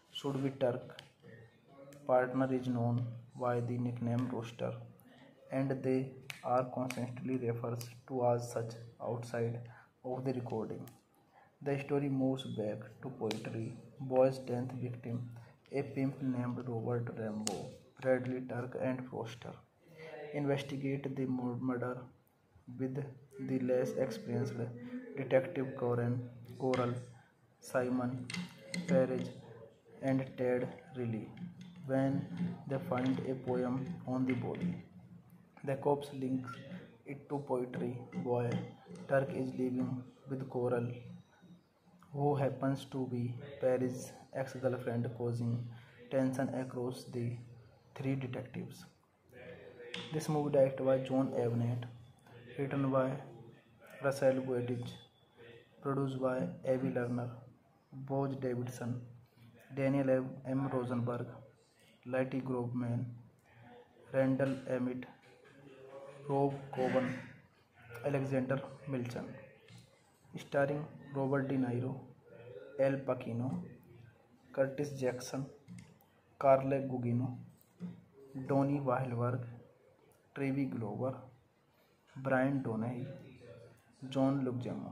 S1: should be Turk. Partner is known by the nickname Rooster, and they are constantly referred to as such outside of the recording. The story moves back to Poetry Boy's tenth victim, a pimp named Robert Rambo. Bradley, Turk, and Foster investigate the murder with the less experienced detective Coran, Coral, Simon, Parrish, and Ted Riley when they find a poem on the body. The cops link it to Poetry Boy. Turk is living with Coral, who happens to be Parrish's ex-girlfriend, causing tension across the three detectives. This movie directed by John Avnet, written by Russell Goetich, produced by Avi Lerner, Boj Davidson, Daniel M. Rosenberg, Letty Grobman, Randall Emmett, Rob Coben, Alexander Milchan, starring Robert De Niro, Al Pacino, Curtis Jackson, Carle Gugino, Donnie Wahlberg, Trevi Glover, Brian Donahue, John Leguizamo.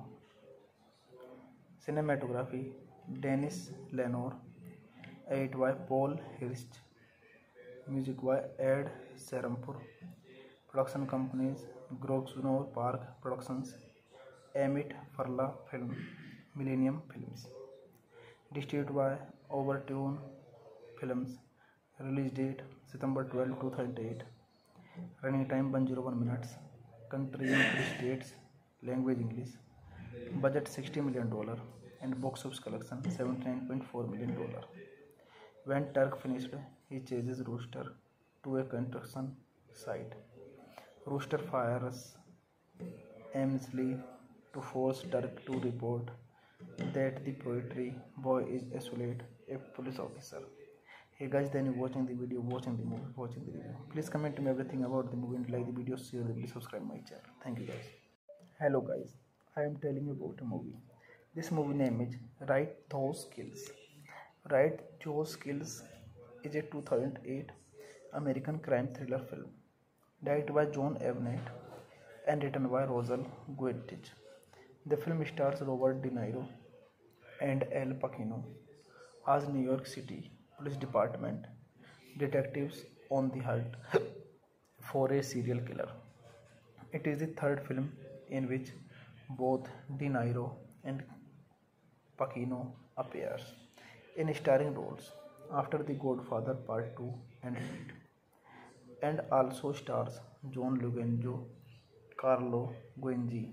S1: Cinematography Dennis Lenore, edited by Paul Hirsch, music by Ed Serampur. Production companies Grosvenor Park Productions, Amit Farla Film, Millennium Films. Distributed by Overtune Films. Release date September twelfth, two thousand eight. Running time one hundred one minutes. Country United States. Language English. Budget sixty million dollars and box office collection seventy-nine point four million dollars. When Turk finished, he chases Rooster to a construction site. Rooster fires aimlessly to force Turk to report that the Poetry Boy is actually a police officer. Hey guys, then you watching the video, watching the movie, watching the video. Please comment to me everything about the movie and like the video, share the video, subscribe my channel. Thank you guys. Hello guys, I am telling you about a movie. This movie name is Write Those Skills. Write Those Skills is a two thousand eight American crime thriller film directed by John Avnet and written by Russell Goetich. The film stars Robert De Niro and Al Pacino as New York City Police Department detectives on the hunt for a serial killer. It is the third film in which both De Niro and Pacino appears in starring roles after The Godfather Part two and Heat, and also stars John Leguizamo, Carlo Guinji.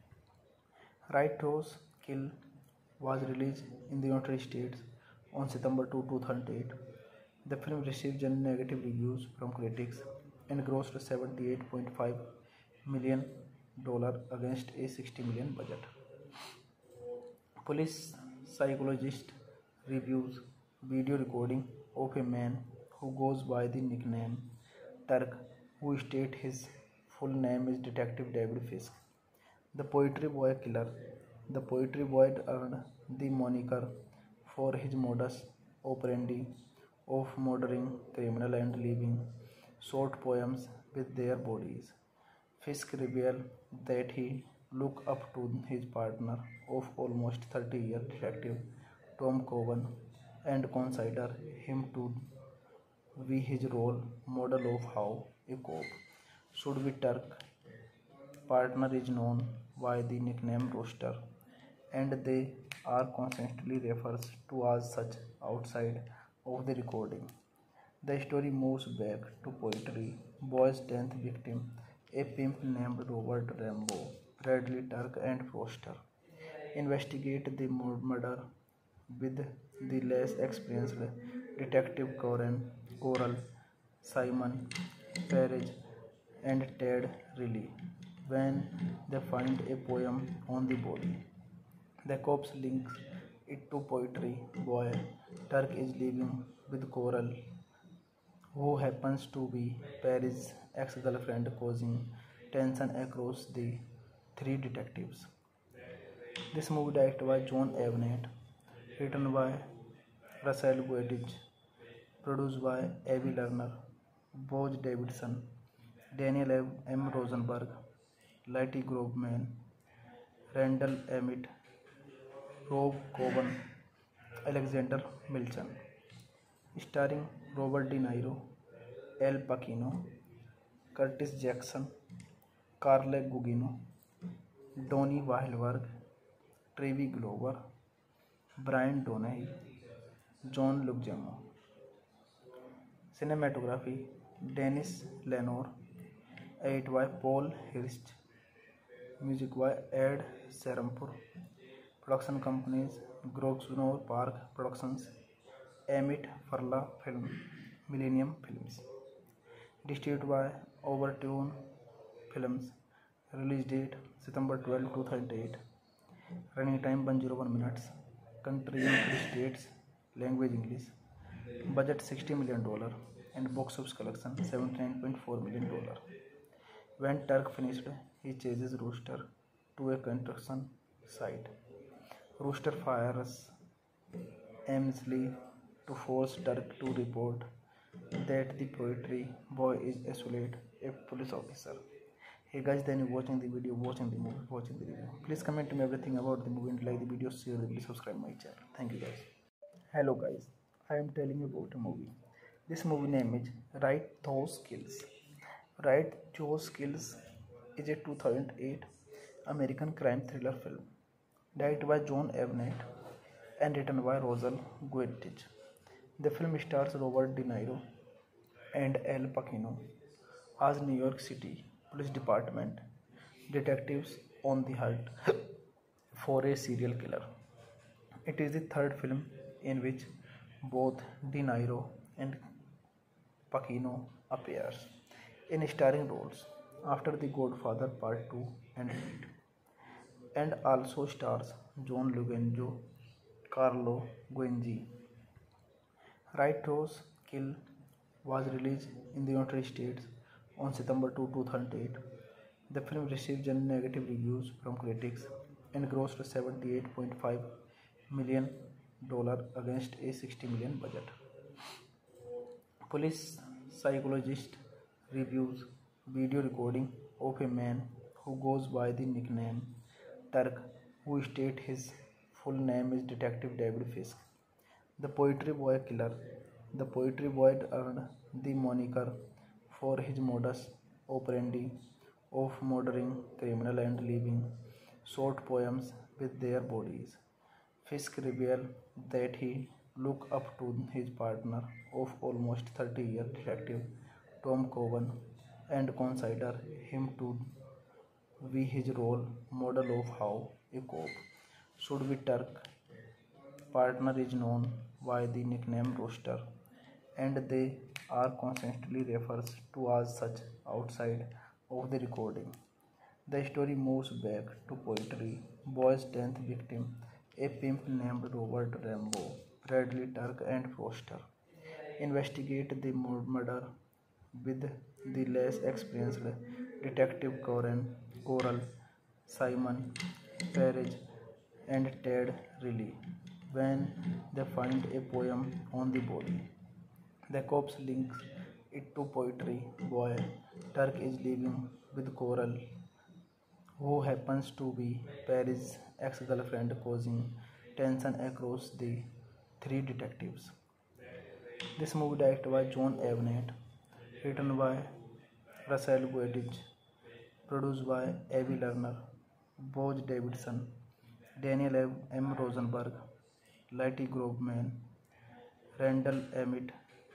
S1: Right Those Kill was released in the United States on September second, two thousand eight. The film received generally negative reviews from critics and grossed seventy-eight point five million dollars against a sixty million dollars budget. Police psychologist reviews video recording of a man who goes by the nickname Turk, who states his full name is Detective David Fisk. The Poetry Boy Killer. The Poetry Boy earned the moniker for his modus operandi of murdering criminals and leaving short poems with their bodies. Fisk revealed that he looked up to his partner of almost thirty years, Detective Tom Cowan, and considered him to be his role model of how a cop should be. Turk partner is known by the nickname Rooster, and they are constantly referred to as such outside of the recording. The story moves back to Poetry Boy's tenth victim, a pimp named Robert Rambo. Bradley, Turk, and Foster investigate the murder with the less experienced detective Coran, Coral, Simon, Parrish, and Ted Riley when they find a poem on the body. The cops link it to Poetry Boy. Turk is living with Coral, who happens to be Parrish's ex-girlfriend, causing tension across the three detectives. This movie directed by John Avnet, written by Russell Guedidge. Produced by Avi Lerner, Boj Davidson, Daniel M. Rosenberg, Letty Groveman, Randall Emmett, Rob Coben, Alexander Milchan. Starring Robert De Niro, Al Pacino, Curtis Jackson, Carla Gugino, Donnie Wahlberg, Trevi Glover, Brian Donahue, John Leguizamo. Cinematography Denis Lenore. Edit by Paul Hirsch. Music by Ed Serampur. Production companies Grosvenor Park Productions, Amit Farla Film, Millennium Films. Distributed by Overtune Films. Release date September twelfth two thousand eight. Running time one hundred one minutes. Country United States. Language English. Budget sixty million dollars and box office collection seventy-nine point four million dollars. When Turk finished, he chases Rooster to a construction site. Rooster fires aimlessly to force Turk to report that the poetry boy is assaulted a police officer. Hey guys, then you watching the video, watching the movie, watching the review. Please comment to me everything about the movie and like the video, share the video, subscribe my channel. Thank you guys. Hello guys, I am telling you about a movie. This movie name is Write Those Skills. Write Those Skills is a two thousand eight American crime thriller film directed by John Avnet and written by Russell Guedidge. The film stars Robert De Niro and Al Pacino as New York City Police Department detectives on the hunt for a serial killer. It is the third film in which both De Niro and Pacino appears in starring roles after The Godfather Part two and three, and also stars John Leguizamo, Carlo Guingi. Right Those Kill was released in the United States on September second two thousand eight. The film received generally negative reviews from critics and grossed seventy-eight point five million dollars against a sixty million dollars budget. Police psychologist reviews video recording of a man who goes by the nickname Turk, who states his full name is Detective David Fisk, the Poetry Boy Killer. The Poetry Boy earned the moniker for his modus operandi of murdering criminals and leaving short poems with their bodies. Fisk revealed that he looked up to his partner of almost thirty years, Detective Tom Coben, and considered him to be his role model of how a cop should be. Turk partner is known by the nickname Rooster, and they are constantly referred to as such outside of the recording. The story moves back to Poetry Boy's tenth victim, a pimp named Robert Rambo. Bradley, Turk, and Foster investigate the murder with the less experienced detective Coran, Coral, Simon Perez, and Ted Riley. When they find a poem on the body, the cops link it to Poetry Boy. Turk is living with Coral, who happens to be Perez's ex-girlfriend, causing tension across the three detectives. This movie directed by John Avnet, written by Russell Guedidge, produced by Avi Lerner, Boj Davidson, Daniel M. Rosenberg, Letty Groveman, Randall Emmett,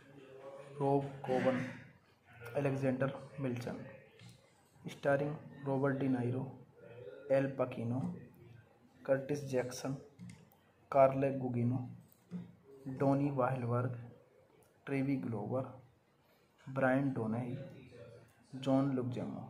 S1: Rob Coben, Alexander Milchan. Starring Robert De Niro, Al Pacino, Curtis Jackson, Carla Gugino, Donnie Wahlberg, Trevi Glover, Brian Donahue, John Leguizamo.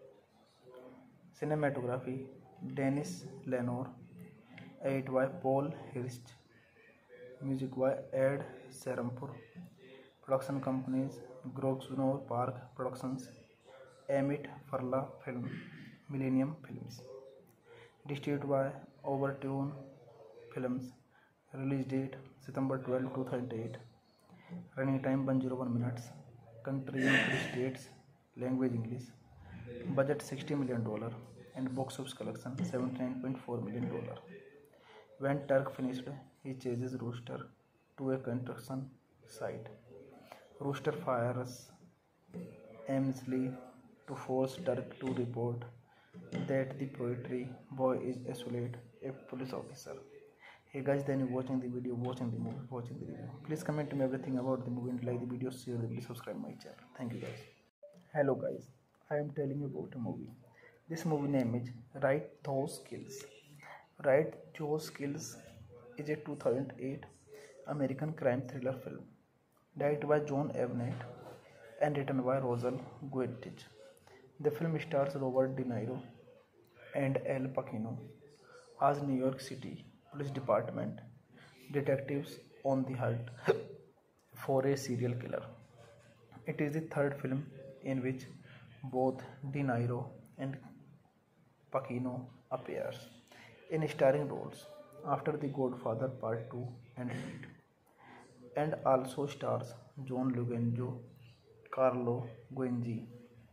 S1: Cinematography Denis Lenore. Edit by Paul Hirsch. Music by Ed Serampur. Production companies Grosvenor Park Productions, Amit Farla Film, Millennium Films. Distributed by Overtune Films. Release date September twelfth, two thousand eight. Running time one hundred one minutes. Country United States. Language English. Budget sixty million dollars and box office collection seventy-nine point four million dollars. When Turk finished, he chases Rooster to a construction site. Rooster fires aimlessly to force Turk to report that the poetry boy is assaulted a police officer. Hey guys, then you watching the video, watching the movie, watching the review. Please comment to me everything about the movie and like the video, share the video, subscribe my channel. Thank you guys. Hello guys, I am telling you about a movie. This movie name is Right Those Skills. Right Those Skills is a two thousand eight American crime thriller film directed by John Avnet and written by Rosal Guettich. The film stars Robert De Niro and Al Pacino as New York City Police Department detectives on the hunt for a serial killer. It is the third film in which both De Niro and Pacino appears in starring roles after The Godfather Part two and Heat, and also stars John Luganjo, Carlo Guenzi.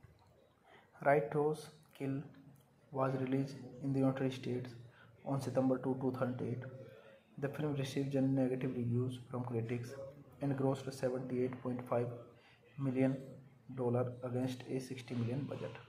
S1: Right Those Kill was released in the United States on September second, two thousand eight. The film received generally negative reviews from critics and grossed seventy-eight point five million dollars against a sixty million dollars budget.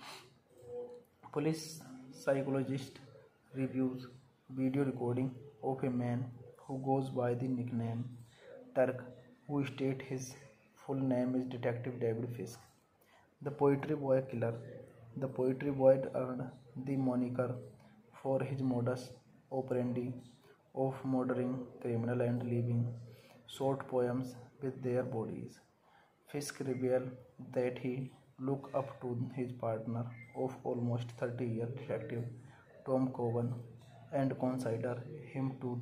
S1: Police psychologist reviews video recording of a man who goes by the nickname Turk, who states his full name is Detective David Fisk, the Poetry Boy Killer. The Poetry Boy earned the moniker for his modus operandi of murdering criminals and leaving short poems with their bodies. Fisk revealed that he looked up to his partner of almost thirty years, Detective Tom Cowan, and considered him to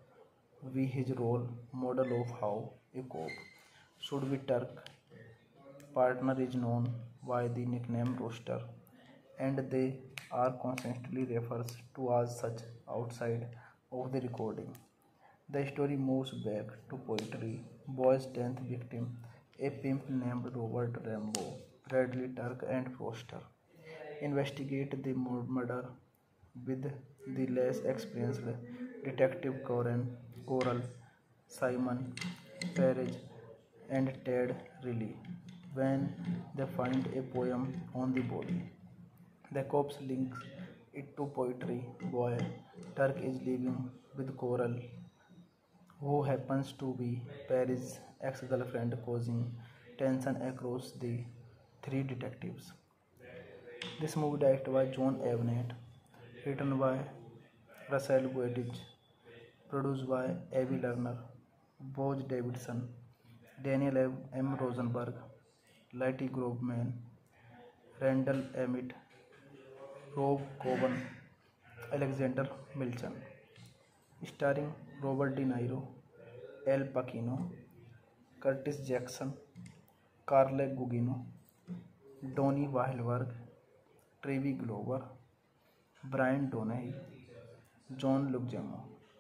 S1: be his role model of how a cop should be. Turk partner is known by the nickname Rooster, and they are constantly referred to as such outside of the recording. The story moves back to Poetry Boy's tenth victim, a pimp named Robert Rambo. Bradley, Turk, and Foster investigate the murder with the less experienced detective Coran, Coral, Simon Farage, and Ted Riley. When they find a poem on the body, the cops link it to Poetry Boy. Turk is living with Coral, who happens to be Paris' ex-girlfriend, causing tension across the three detectives. This movie directed by John Avnet, written by Russell Guettich, produced by Avi Lerner, Boz Davidson, Daniel M. Rosenberg, Letty Groveman, Randall Emmett, Rob Cowan, Alexander Milchan. Starring Robert De Niro, Al Pacino, Curtis Jackson, Carla Gugino, Donnie Wahlberg, Trevi Glover, Brian Donahue, John Leguizamo.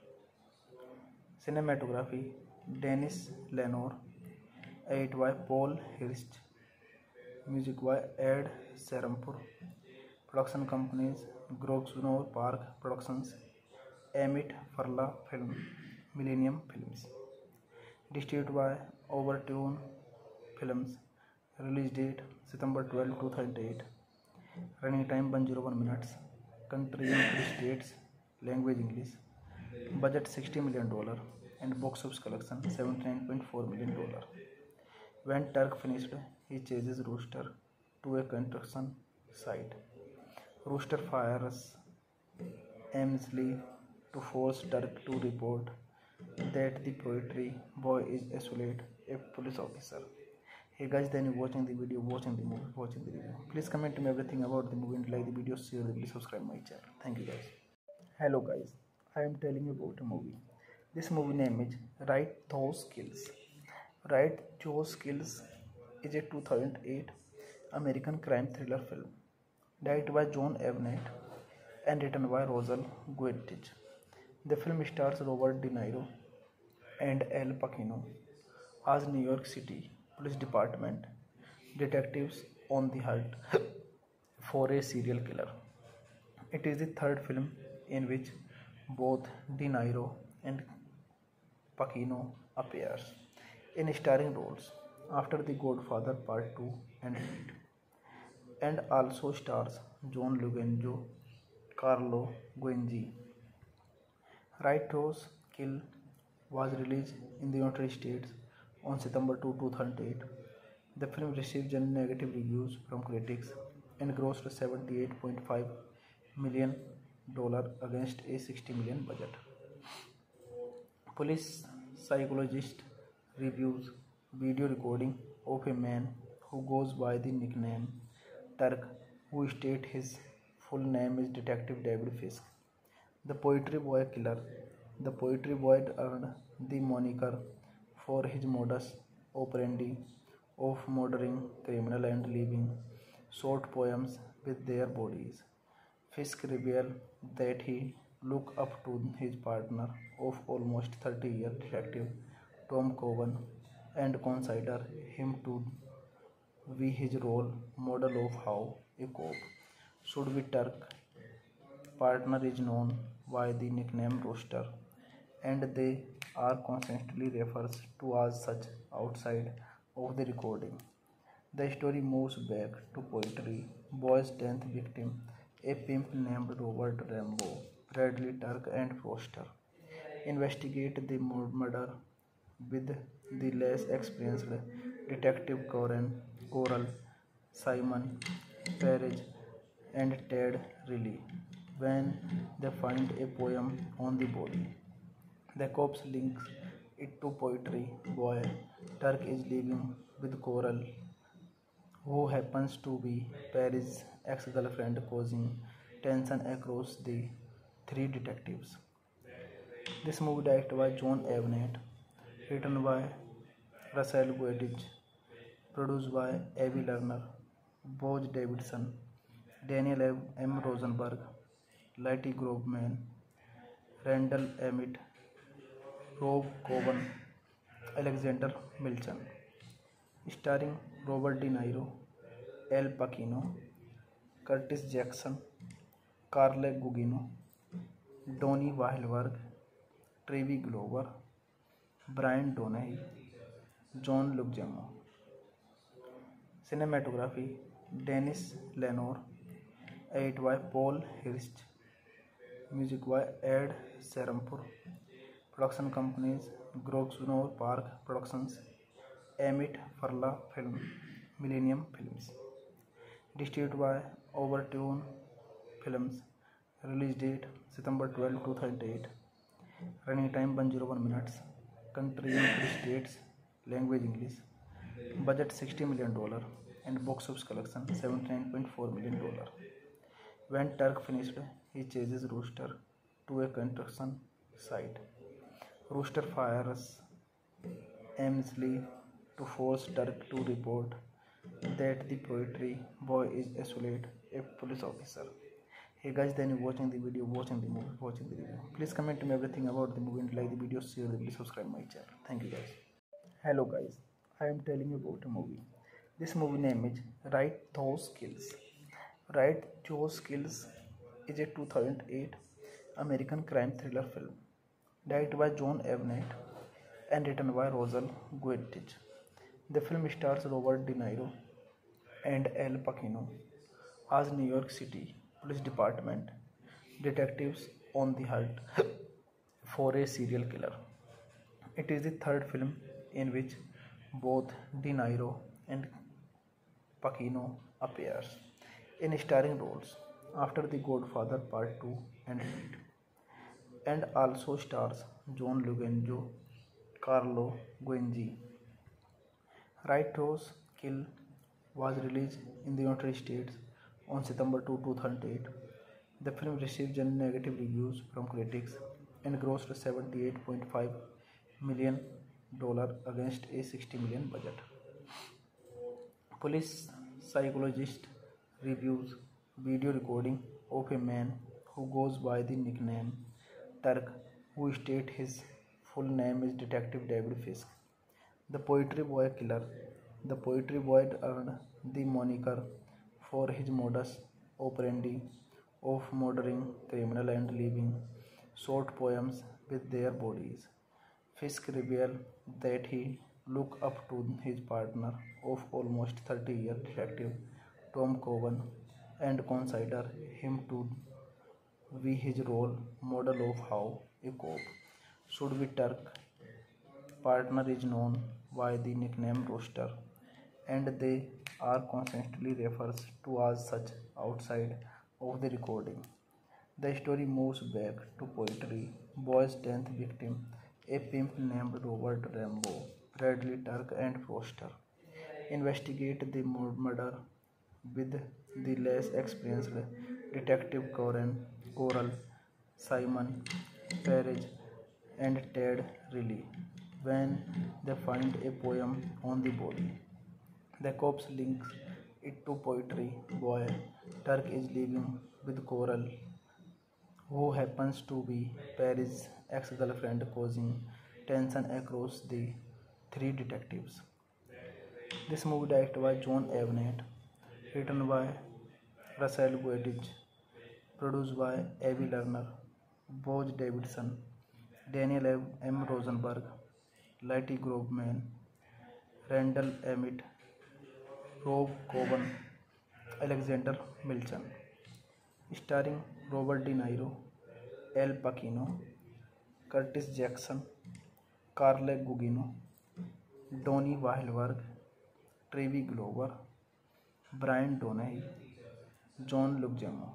S1: Cinematography Dennis Lenore, edited by Paul Hirsch, music by Ed Serampur. Production companies Grosvenor Park Productions, Amit Farla Film, Millennium Films. Distributed by Overtune Films. Release date September twelfth, two thousand eight. Running time one hundred one minutes. Country United States. Language English. Budget sixty million dollars and box office collection seventy-nine point four million dollars. When Turk finished, he chases Rooster to a construction site. Rooster fires aimlessly to force Turk to report that the poetry boy is assaulted a police officer. Hey guys, then you watching the video, watching the movie, watching the review. Please comment to me everything about the movie and like the video, share the video, subscribe my channel. Thank you guys. Hello guys, I am telling you about a movie. This movie name is Right Those Skills. Right Those Skills is a two thousand eight American crime thriller film directed by John Avnet and written by Rosal Guettich. The film stars Robert De Niro and Al Pacino as New York City Police Department detectives on the hunt for a serial killer. It is the third film in which both De Niro and Pacino appears in starring roles after The Godfather Part two and Heat, and also stars John Luganjo, Carlo Guingi. Right Rose Kill was released in the United States on September second, two thousand eight. The film received generally negative reviews from critics and grossed seventy-eight point five million dollars against a sixty million budget. Police psychologist reviews video recording of a man who goes by the nickname Turk, who states his full name is Detective David Fisk. The Poetry Boy Killer. The Poetry Boy earned the moniker for his modus operandi of murdering criminals and leaving short poems with their bodies. Fisk revealed that he looked up to his partner of almost thirty years, Detective Tom Cowan, and considered him to be his role model of how a cop should be. Turk partner is known by the nickname Rooster, and they are constantly referred to as such outside of the recording. The story moves back to Poetry Boy's tenth victim, a pimp named Robert Rambo. Bradley, Turk, and Foster investigate the murder with the less experienced detective Coran, Coral, Simon Perez, and Ted Riley. When they find a poem on the body, the cops link it to Poetry Boy. Turk is living with Coral, who happens to be Perez's ex-girlfriend, causing tension across the three detectives. This movie directed by John Avnet, written by Russell Goetich, produced by Avi Lerner, Boz Davidson, Daniel M. Rosenberg, Letty Groveman, Randall Emmett, Rob Cowan, Alexander Milchan. Starring Robert De Niro, Al Pacino, Curtis Jackson, Carle Gugino, Donnie Wahlberg, Trevi Glover, Brian Donahue, John Leguizamo. Cinematography Dennis Lenore, edit by Paul Hirsch, music by Ed Serampur. Production companies Grosvenor Park Productions, Amit Farla Film, Millennium Films. Distributed by Overtune Films. Release date September twelfth, two thousand eight. Running time one hundred one minutes. Country United States. Language English. Budget sixty million dollars and box office collection seventy-nine point four million dollars. When Turk finished, he chases Rooster to a construction site. Rooster fires aimlessly to force Turk to report that the Poetry Boy is actually a police officer. Hey guys, then you watching the video, watching the movie, watching the review. Please comment to me everything about the movie and like the video, share the video, subscribe my channel. Thank you guys. Hello guys, I am telling you about a movie. This movie name is Right Those Skills. Right Those Skills is a two thousand eight American crime thriller film directed by John Avnet and written by Russell Goetich. The film stars Robert De Niro and Al Pacino as New York City Police Department detectives on the hunt for a serial killer. It is the third film in which both De Niro and Pacino appears in starring roles after The Godfather Part two and Heat, and also stars John Luganjo, Carlo Guingi. Right Rose Kill was released in the United States on September second, two thousand eight. The film received generally negative reviews from critics and grossed seventy-eight point five million dollars against a sixty million dollars budget. Police psychologist reviews video recording of a man who goes by the nickname Turk, who states his full name is Detective David Fisk. The Poetry Boy Killer. The Poetry Boy earned the moniker for his modus operandi of murdering criminals and leaving short poems with their bodies. Fisk revealed that he looked up to his partner of almost thirty years, Detective Tom Cowan, and considered him to be his role model of how a cop should be. Turk partner is known by the nickname Rooster, and they are constantly referred to as such outside of the recording. The story moves back to Poetry Boy's tenth victim, a pimp named Robert Rambo. Bradley, Turk, and Foster investigate the murder with the less experienced detective Coran, Coral, Simon Farage, and Ted Riley. When they find a poem on the body, the cops link it to Poetry Boy. Turk is living with Coral, who happens to be Paris' ex-girlfriend, causing tension across the three detectives. This movie directed by John Avnet, written by Russell Goettig, produced by Avi Lerner, Boz Davidson, Daniel M. Rosenberg, Letty Grobman, Randall Emmett, Rob Coben, Alexander Milchan, starring Robert De Niro, Al Pacino, Curtis Jackson, Carla Gugino, Donnie Wahlberg, Trevi Glover, Brian Donahue, John Leguizamo.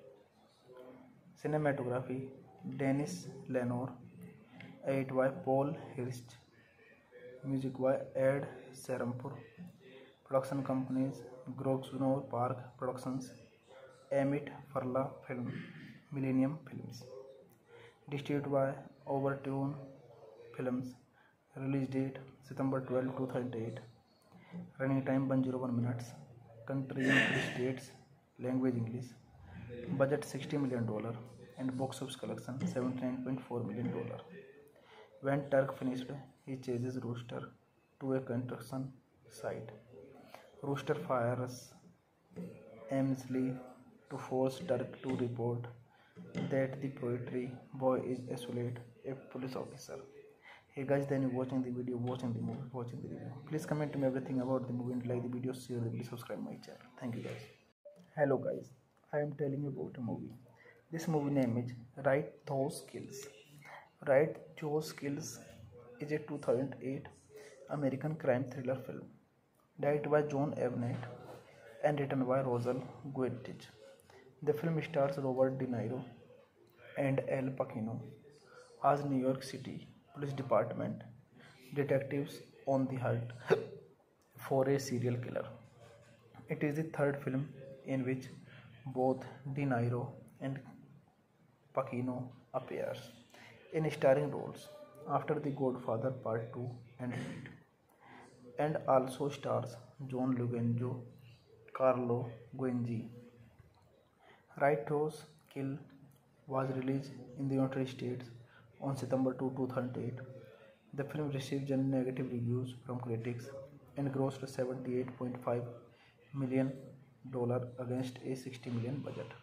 S1: Cinematography: Dennis Lenore, edit by Paul Hirsch, music by Ed Serampur. Production companies: Grosvenor Park Productions, Emmett Furla Film, Millennium Films. Distributed by Overtune Films. Release date September twelfth, two thousand eight. Running time one hundred one minutes. Country United States. Language English. Budget sixty million dollars and box office collection seventy-nine point four million dollars. When Turk finished, he chases Rooster to a construction site. Rooster fires aimlessly to force Turk to report that the Poetry Boy is actually a police officer. Hey guys, then you're watching the video, watching the movie, watching the review. Please comment to me everything about the movie and like the video, share the video, subscribe my channel. Thank you guys. Hello guys, I am telling you about a movie. This movie name is Write Those Kills. Write Those Kills is a two thousand eight American crime thriller film directed by John Avnet and written by Russell Goettig. The film stars Robert De Niro and Al Pacino as New York City Police Department detectives on the hunt for a serial killer. It is the third film in which both De Niro and Pacino appears in starring roles after The Godfather Part two and three, and also stars John Leguizamo, Carlo Guingi. Right Those Kill was released in the United States on September second, two thousand eight. The film received generally negative reviews from critics and grossed seventy-eight point five million dollars against a sixty million dollars budget.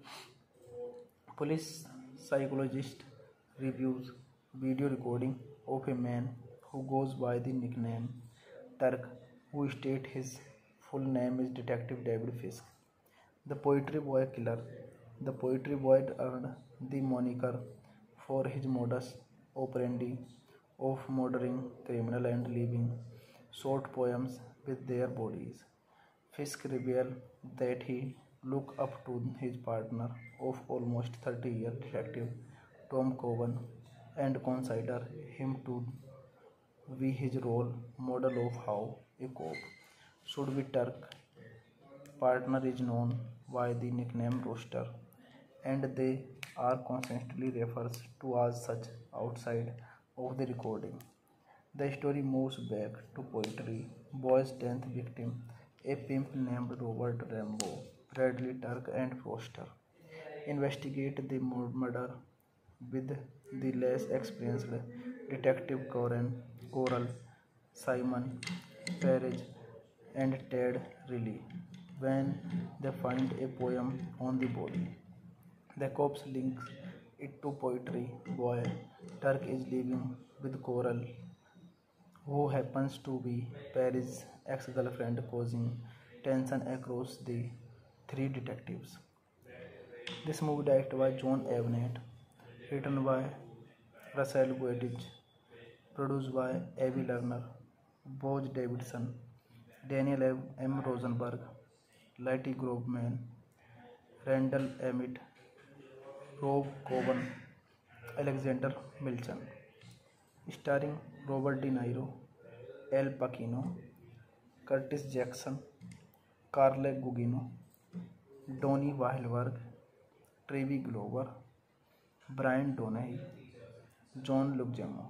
S1: Police psychologist reviews video recording of a man who goes by the nickname Turk, who states his full name is Detective David Fisk. The Poetry Boy Killer. The Poetry Boy earned the moniker for his modus operandi of murdering criminals and leaving short poems with their bodies. Fisk revealed that he looked up to his partner of almost thirty years, Detective Tom Cowan, and considered him to be his role model of how a cop should be. Turk partner is known by the nickname Rooster, and they are constantly referred to as such outside of the recording. The story moves back to Poetry Boy's tenth victim, a pimp named Robert Rambo. Bradley, Turk, and Foster investigate the murder with the less experienced Detective Coran, Coral, Simon, Perez, and Ted Riley when they find a poem on the body. The cops link it to poetry boy. Turk is living with Coral, who happens to be Perez's ex-girlfriend, causing tension across the three detectives. This movie directed by John Avnet, written by Russell Goetich, produced by Avi Lerner, Boz Davidson, Daniel M. Rosenberg, Letty Groveman, Randall Emmett, Rob Coben, Alexander Milchan, starring Robert De Niro, Al Pacino, Curtis Jackson, Carle Gugino, Donnie Wahlberg, Trevi Glover, Brian Donahue, John Leguizamo.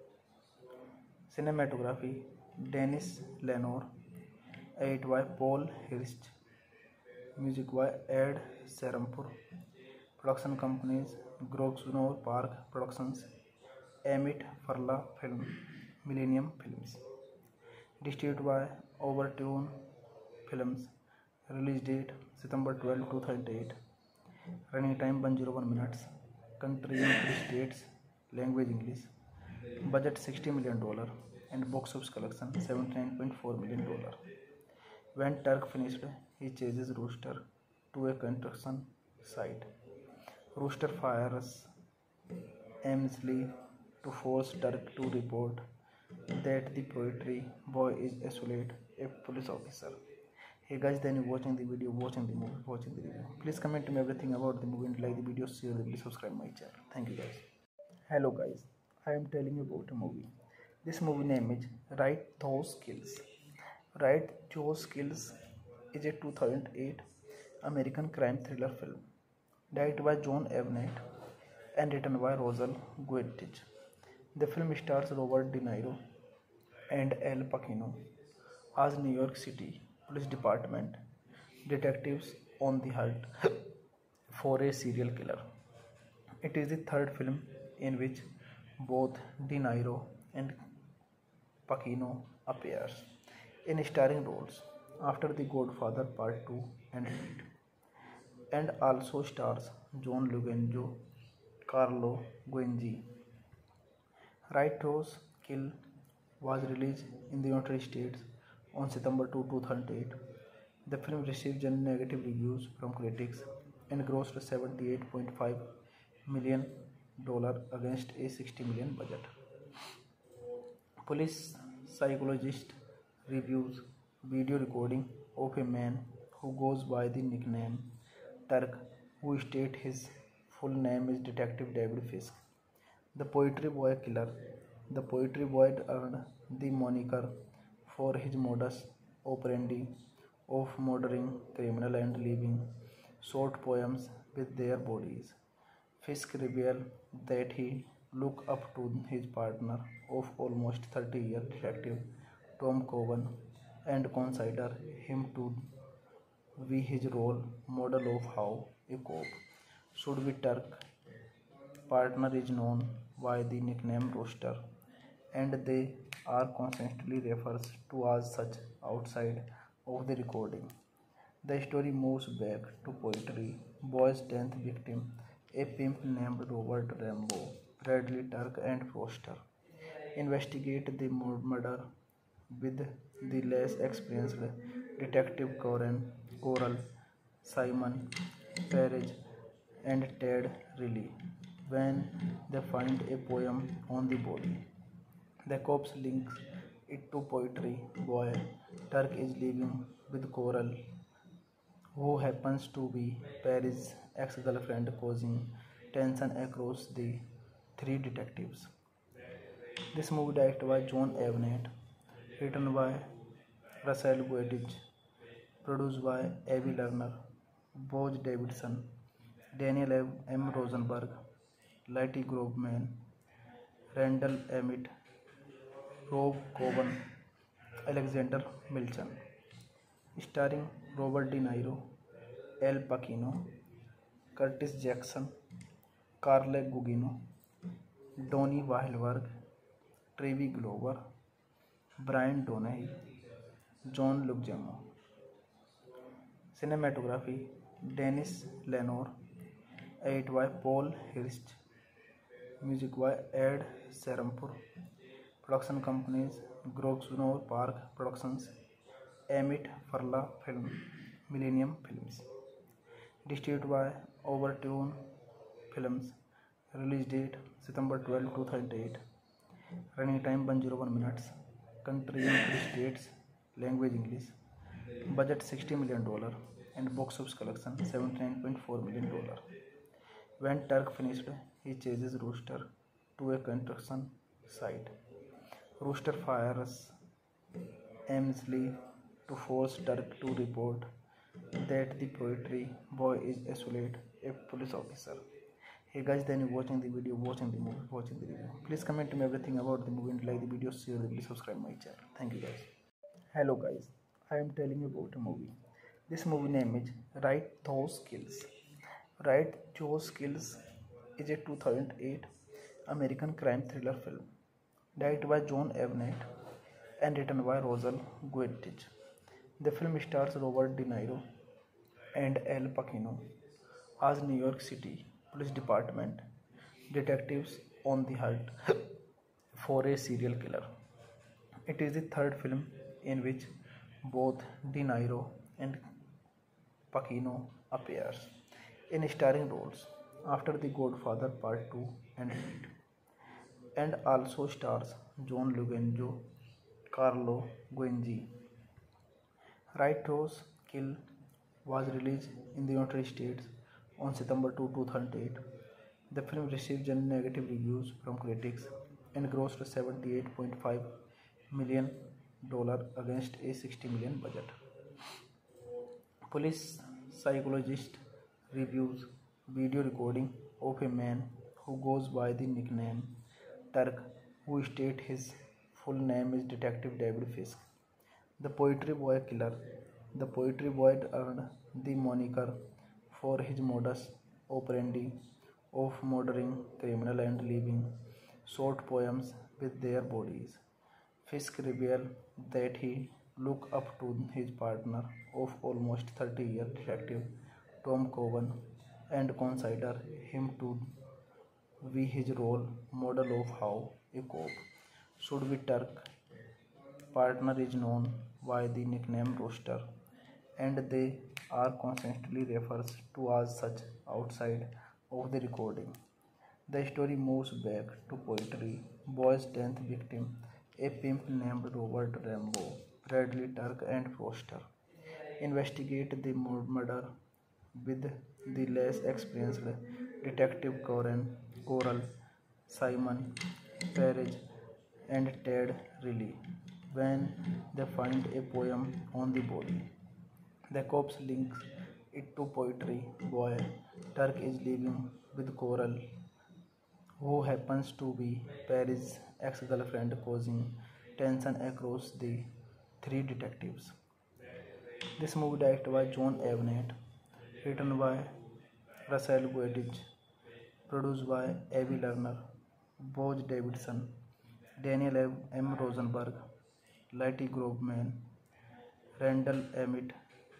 S1: Cinematography Dennis Lenore, edit by Paul Hirsch, music by Ed Serampur. Production companies Grosvenor Park Productions, Amit Farla Film, Millennium Films. Distributed by Overtune Films. Release date September twelfth, two thousand eight. Running time one hundred one minutes. Country United States. Language English. Budget sixty million dollars and box office collection seventy-nine point four million dollars. When Turk finished, he chases Rooster to a construction site. Rooster fires aimlessly to force Turk to report that the poetry boy is assaulted a police officer. Hey guys, then you watching the video, watching the movie, watching the review. Please comment to me everything about the movie and like the video, share the video, subscribe my channel. Thank you guys. Hello guys, I am telling you about a movie. This movie name is Right Those Skills. Right Those Skills is a two thousand eight American crime thriller film directed by John Avnet and written by Russell Goetich. The film stars Robert De Niro and Al Pacino as New York City Police Department detectives on the hunt for a serial killer. It is the third film in which both De Niro and Pacino appears in starring roles after The Godfather Part two and Heat, and also stars John Leguizamo, Carlo Guingi. Right Those Kill was released in the United States on September second, two thousand eight. The film received negative reviews from critics and grossed seventy-eight point five million dollars against a sixty million dollars budget. Police psychologist reviews video recording of a man who goes by the nickname Turk, who states his full name is Detective David Fisk. The Poetry Boy Killer. The Poetry Boy earned the moniker for his modus operandi of murdering criminals and leaving short poems with their bodies. Fisk revealed that he looked up to his partner of almost thirty years, Detective Tom Cowan, and considered him to be his role model of how a cop should be. Turk partner is known by the nickname Rooster, and they are constantly referred to as such outside of the recording. The story moves back to Poetry Boy's tenth victim, a pimp named Robert Rambo. Bradley, Turk, and Foster investigate the murder with the less experienced Detective Coran, Coral, Simon, Perez, and Ted Riley when they find a poem on the body. The cops link it to Poetry Boy. Turk is living with Coral, who happens to be Perez's ex-girlfriend, causing tension across the three detectives. This movie directed by John Avnet, written by Russell Goetich, produced by Avi Lerner, Boz Davidson, Daniel M. Rosenberg, Letty Groveman, Randall Emmett, Rob Coben, Alexander Milchan, starring Robert De Niro, Al Pacino, Curtis Jackson, Carle Gugino, Donnie Wahlberg, Trevi Glover, Brian Donahue, John Leguizamo. Cinematography Denis Lenore, edit by Paul Hirst, music by Ed Serampur. Production companies Grosvenor Park Productions, Amit Farla Film, Millennium Films. Distributed by Overtune Films. Release date September twelfth, two thousand eight. Running time one hundred one minutes. Country United States. Language English. Budget sixty million dollars and box office collection seventy-nine point four million dollars. When Turk finished, he chases Rooster to a construction site. Rooster fires aimlessly to force Turk to report that the poetry boy is assaulted a police officer. Hey guys, then you watching the video, watching the movie, watching the review. Please comment to me everything about the movie and like the video, share the video, subscribe my channel. Thank you guys. Hello guys, I am telling you about a movie. This movie name is Right Those Kills. Right Those Kills is a two thousand eight American crime thriller film directed by John Avnet and written by Rosal Guettich. The film stars Robert De Niro and Al Pacino as New York City Police Department detectives on the hunt for a serial killer. It is the third film in which both De Niro and Pacino appears in starring roles after The Godfather Part two and Heat, and also stars John Leguizamo, Carlo Guinzi. Right Those Kill was released in the United States on September second, two thousand eight. The film received generally negative reviews from critics and grossed seventy-eight point five million dollars against a sixty million dollars budget. Police psychologist reviews video recording of a man who goes by the nickname Turk, who states his full name is Detective David Fisk, the Poetry Boy Killer. The Poetry Boy earned the moniker for his modus operandi of murdering criminals and leaving short poems with their bodies. Fisk revealed that he looked up to his partner of almost thirty years, Detective Tom Cowan, and considered him to be his role model of how a cop should be. Turk partner is known by the nickname Rooster, and they are constantly referred to as such outside of the recording. The story moves back to Poetry Boy's tenth victim, a pimp named Robert Rambo. Bradley, Turk, and Foster investigate the murder with the less experienced detective Coran, Coral, Simon Parrish, and Ted Riley. When they find a poem on the body, the cops link it to Poetry Boy. Turk is living with Coral, who happens to be Parrish's ex-girlfriend, causing tension across the three detectives. This movie directed by John Avnet, written by Russell Guettich, produced by Avi Lerner, Boz Davidson, Daniel M. Rosenberg, Letty Groveman, Randall Emmett,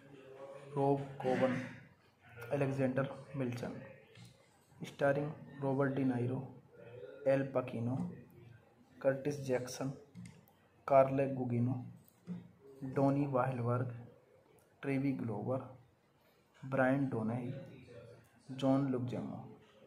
S1: Rob Cowan, Alexander Milchan, starring Robert De Niro, Al Pacino, Curtis Jackson, Carla Gugino, Donnie Wahlberg, Trevi Glover, Brian Donahue, John Leguizamo.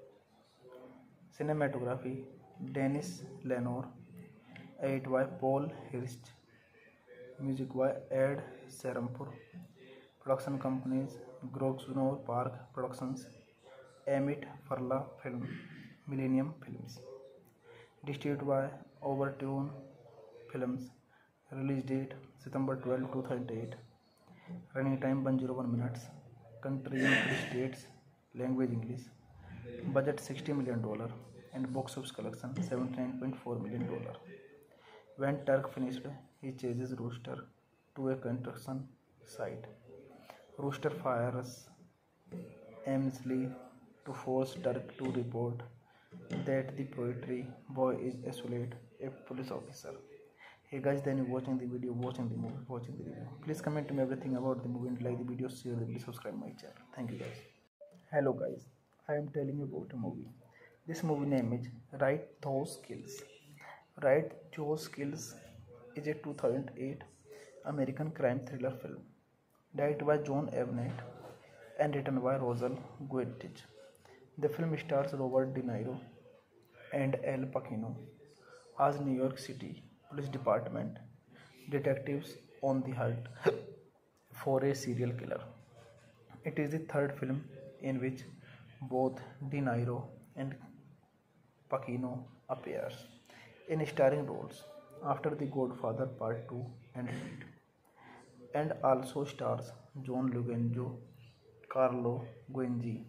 S1: Cinematography Denis Lenore, edit by Paul Hirst, music by Ed Serampur. Production companies Grosvenor Park Productions, Amit Farla Film, Millennium Films. Distributed by Overtune Films. Release date September twelfth, two thousand eight. Running time one hundred one minutes. Country United States. Language English. Budget sixty million dollars and box office collection seventy-nine point four million dollars. When Turk finished, he chases Rooster to a construction site. Rooster fires aimlessly to force Turk to report that the poetry boy is assaulted a police officer. Hey guys, then you watching the video, watching the movie, watching the review. Please comment to me everything about the movie and like the video, share the video, subscribe my channel. Thank you guys. Hello guys, I am telling you about a movie. This movie name is Right Those Skills. Right Those Skills is a two thousand eight American crime thriller film directed by John Avnet and written by Rosal Guedich. The film stars Robert De Niro and Al Pacino as New York City Police Department detectives on the hunt for a serial killer. It is the third film in which both De Niro and Pacino appears in starring roles after The Godfather Part two and Heat, and also stars John Luganjo, Carlo Guenji.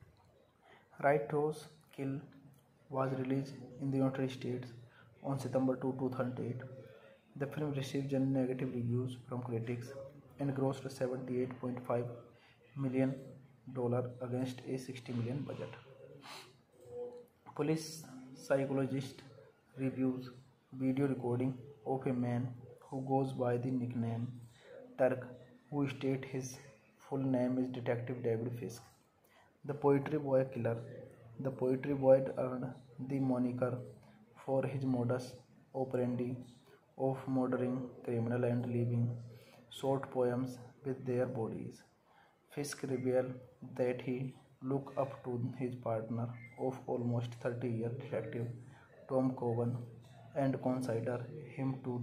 S1: Right Rose Kill was released in the United States on September second, two thousand eight. The film received generally negative reviews from critics and grossed seventy-eight point five million dollars against a sixty million dollars budget. Police psychologist reviews video recording of a man who goes by the nickname Turk, who states his full name is Detective David Fisk. The Poetry Boy Killer. The Poetry Boy earned the moniker for his modus operandi of murdering criminals and leaving short poems with their bodies. Fisk revealed that he looked up to his partner of almost thirty years, Detective Tom Cowan, and considered him to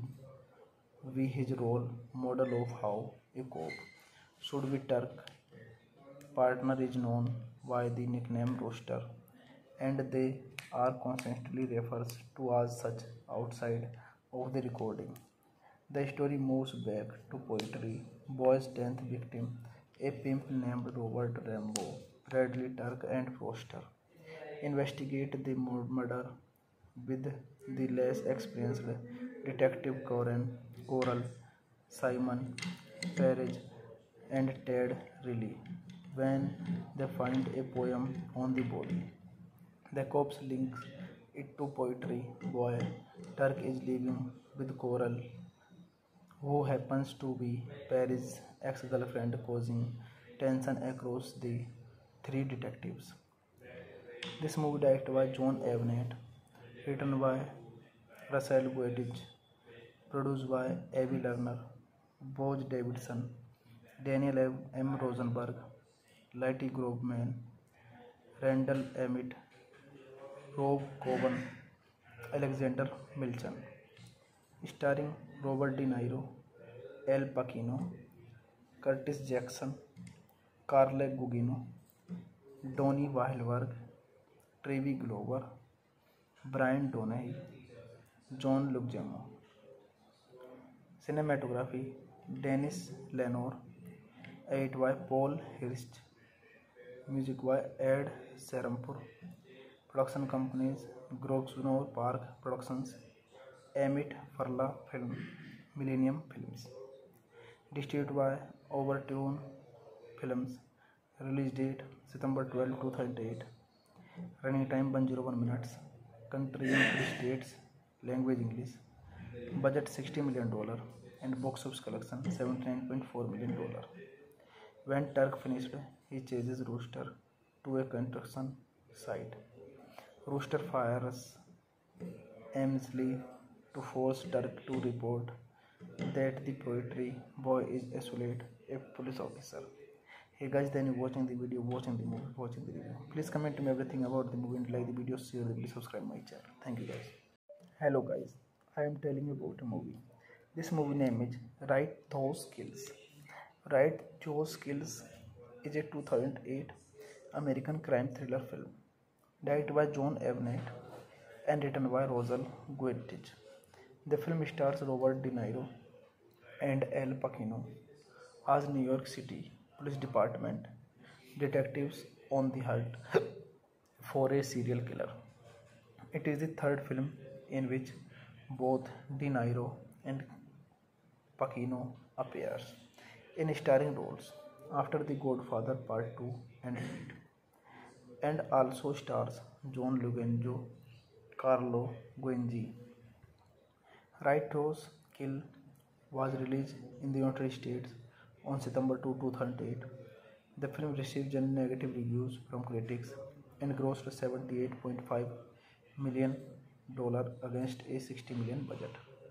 S1: be his role model of how a cop should be. Turk partner is known by the nickname Rooster, and they are constantly referred to as such outside of the recording. The story moves back to Poetry Boy's tenth victim, a pimp named Robert Rambo. Bradley, Turk, and Foster investigate the murder with the less experienced detective Coran, Coral, Simon Perez, and Ted Riley. When they find a poem on the body, the cops link it to Poetry Boy. Turk is living with Coral, who happens to be Perez's ex-girlfriend, causing tension across the three detectives. This movie directed by John Avnet, written by Russell Guedich, produced by Avi Lerner, Boz Davidson, Daniel M. Rosenberg, Letty Groveman, Randall Emmett, Rob Coben, Alexander Milchan. Starring Robert De Niro, Al Pacino, Curtis Jackson, Carla Gugino, Donnie Wahlberg, Trevi Glover, Brian Donahue, John Leguizamo. Cinematography Dennis Lenore, edited by Paul Hirst, music by Ed Serampur. Production companies Grosvenor Park Productions, Amit Farla Film, Millennium Films. Distributed by Overtune Films. Release date September twelfth, two thousand eight. Running time one hundred one minutes. Country United States. Language English. Budget sixty million dollars and box office collection seventy-nine point four million dollars. When Turk finished, he chases Rooster to a construction site. Rooster fires aimlessly to force Turk to report that the Poetry Boy is actually a police officer. Hey guys, then you watching the video, watching the movie, watching the review. Please comment to me everything about the movie and like the video, share the video, subscribe my channel. Thank you guys. Hello guys, I am telling you about a movie. This movie name is Right Those Skills. Right Those Skills is a two thousand eight American crime thriller film directed by John Avnet and written by Rosal Guedich. The film stars Robert De Niro and Al Pacino as New York City Police Department detectives on the hunt for a serial killer. It is the third film in which both De Niro and Pacino appears in starring roles after The Godfather Part two and Heat, and also stars John Luganjo, Carlo Guenji. Right Rose Kill was released in the United States on September second, two thousand eight. The film received generally negative reviews from critics and grossed seventy-eight point five million dollars against a sixty million budget.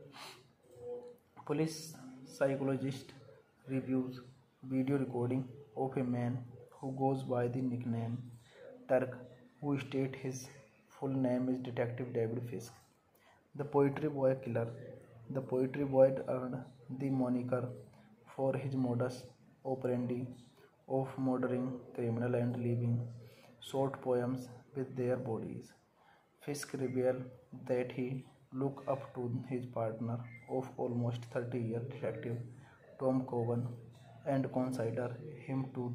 S1: Police psychologist reviews video recording of a man who goes by the nickname Turk, who states his full name is Detective David Fisk. The Poetry Boy Killer. The Poetry Boy earned the moniker for his modus operandi of murdering criminals and leaving short poems with their bodies. Fisk revealed that he looked up to his partner of almost thirty years, Detective Tom Cowan, and considered him to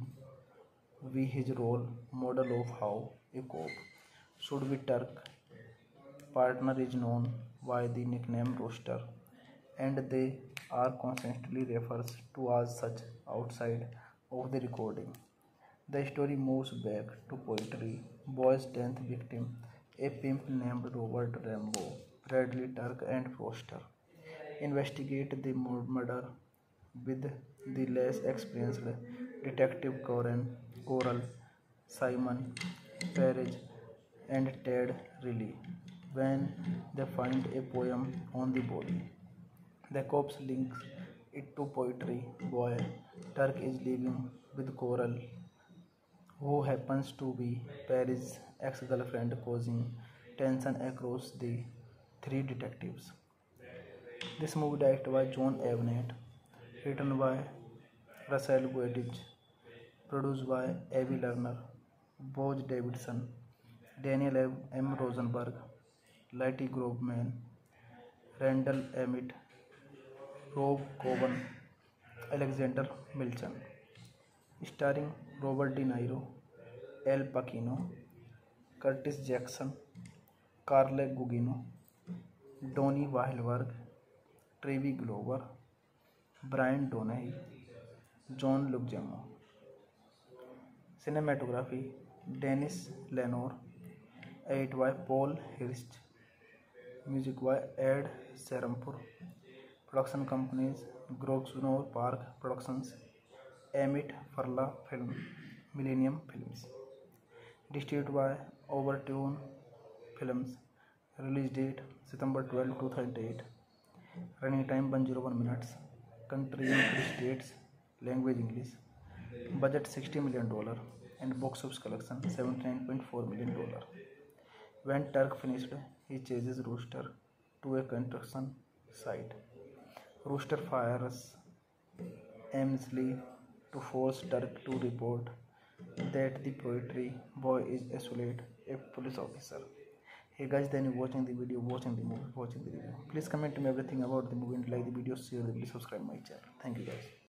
S1: be his role model of how a cop should be. Turk partner is known by the nickname Rooster, and they are constantly referred to as such outside of the recording. The story moves back to Poetry Boy's tenth victim, a pimp named Robert Rambo. Bradley, Turk, and Foster investigate the murder with the less experienced detective Coran, Coral, Simon Parrish, and Ted Riley. When they find a poem on the body, the cops link it to Poetry Boy. Turk is living with Coral, who happens to be Parrish's ex-girlfriend, causing tension across the three detectives. This movie directed by John Avnet, written by Russell Goetsch, produced by Avi Lerner, Boz Davidson, Daniel M. Rosenberg, Letty Groveman, Randall Emmett, Rob Cowan, Alexander Milchan. Starring Robert De Niro, Al Pacino, Curtis Jackson, Carla Gugino, Donnie Wahlberg, Trevi Glover, Brian Donahue, John Leguizamo. Cinematography Dennis Lenore, edit by Paul Hirsch, music by Ed Serampur. Production companies Grosvenor Park Productions, Amit Farla Film, Millennium Films. Distributed by Overtune Films. Release date September twelfth, two thousand eight. Running time one hundred one minutes. Country United States. Language English. Budget sixty million dollars and box office collection seventy-nine point four million dollars. When Turk finished, he chases Rooster to a construction site. Rooster fires aimlessly to force Turk to report that the Poetry Boy is actually a police officer. Hey guys, then you're watching the video, watching the movie, watching the review. Please comment to me everything about the movie and like the video, share the video, subscribe my channel. Thank you guys.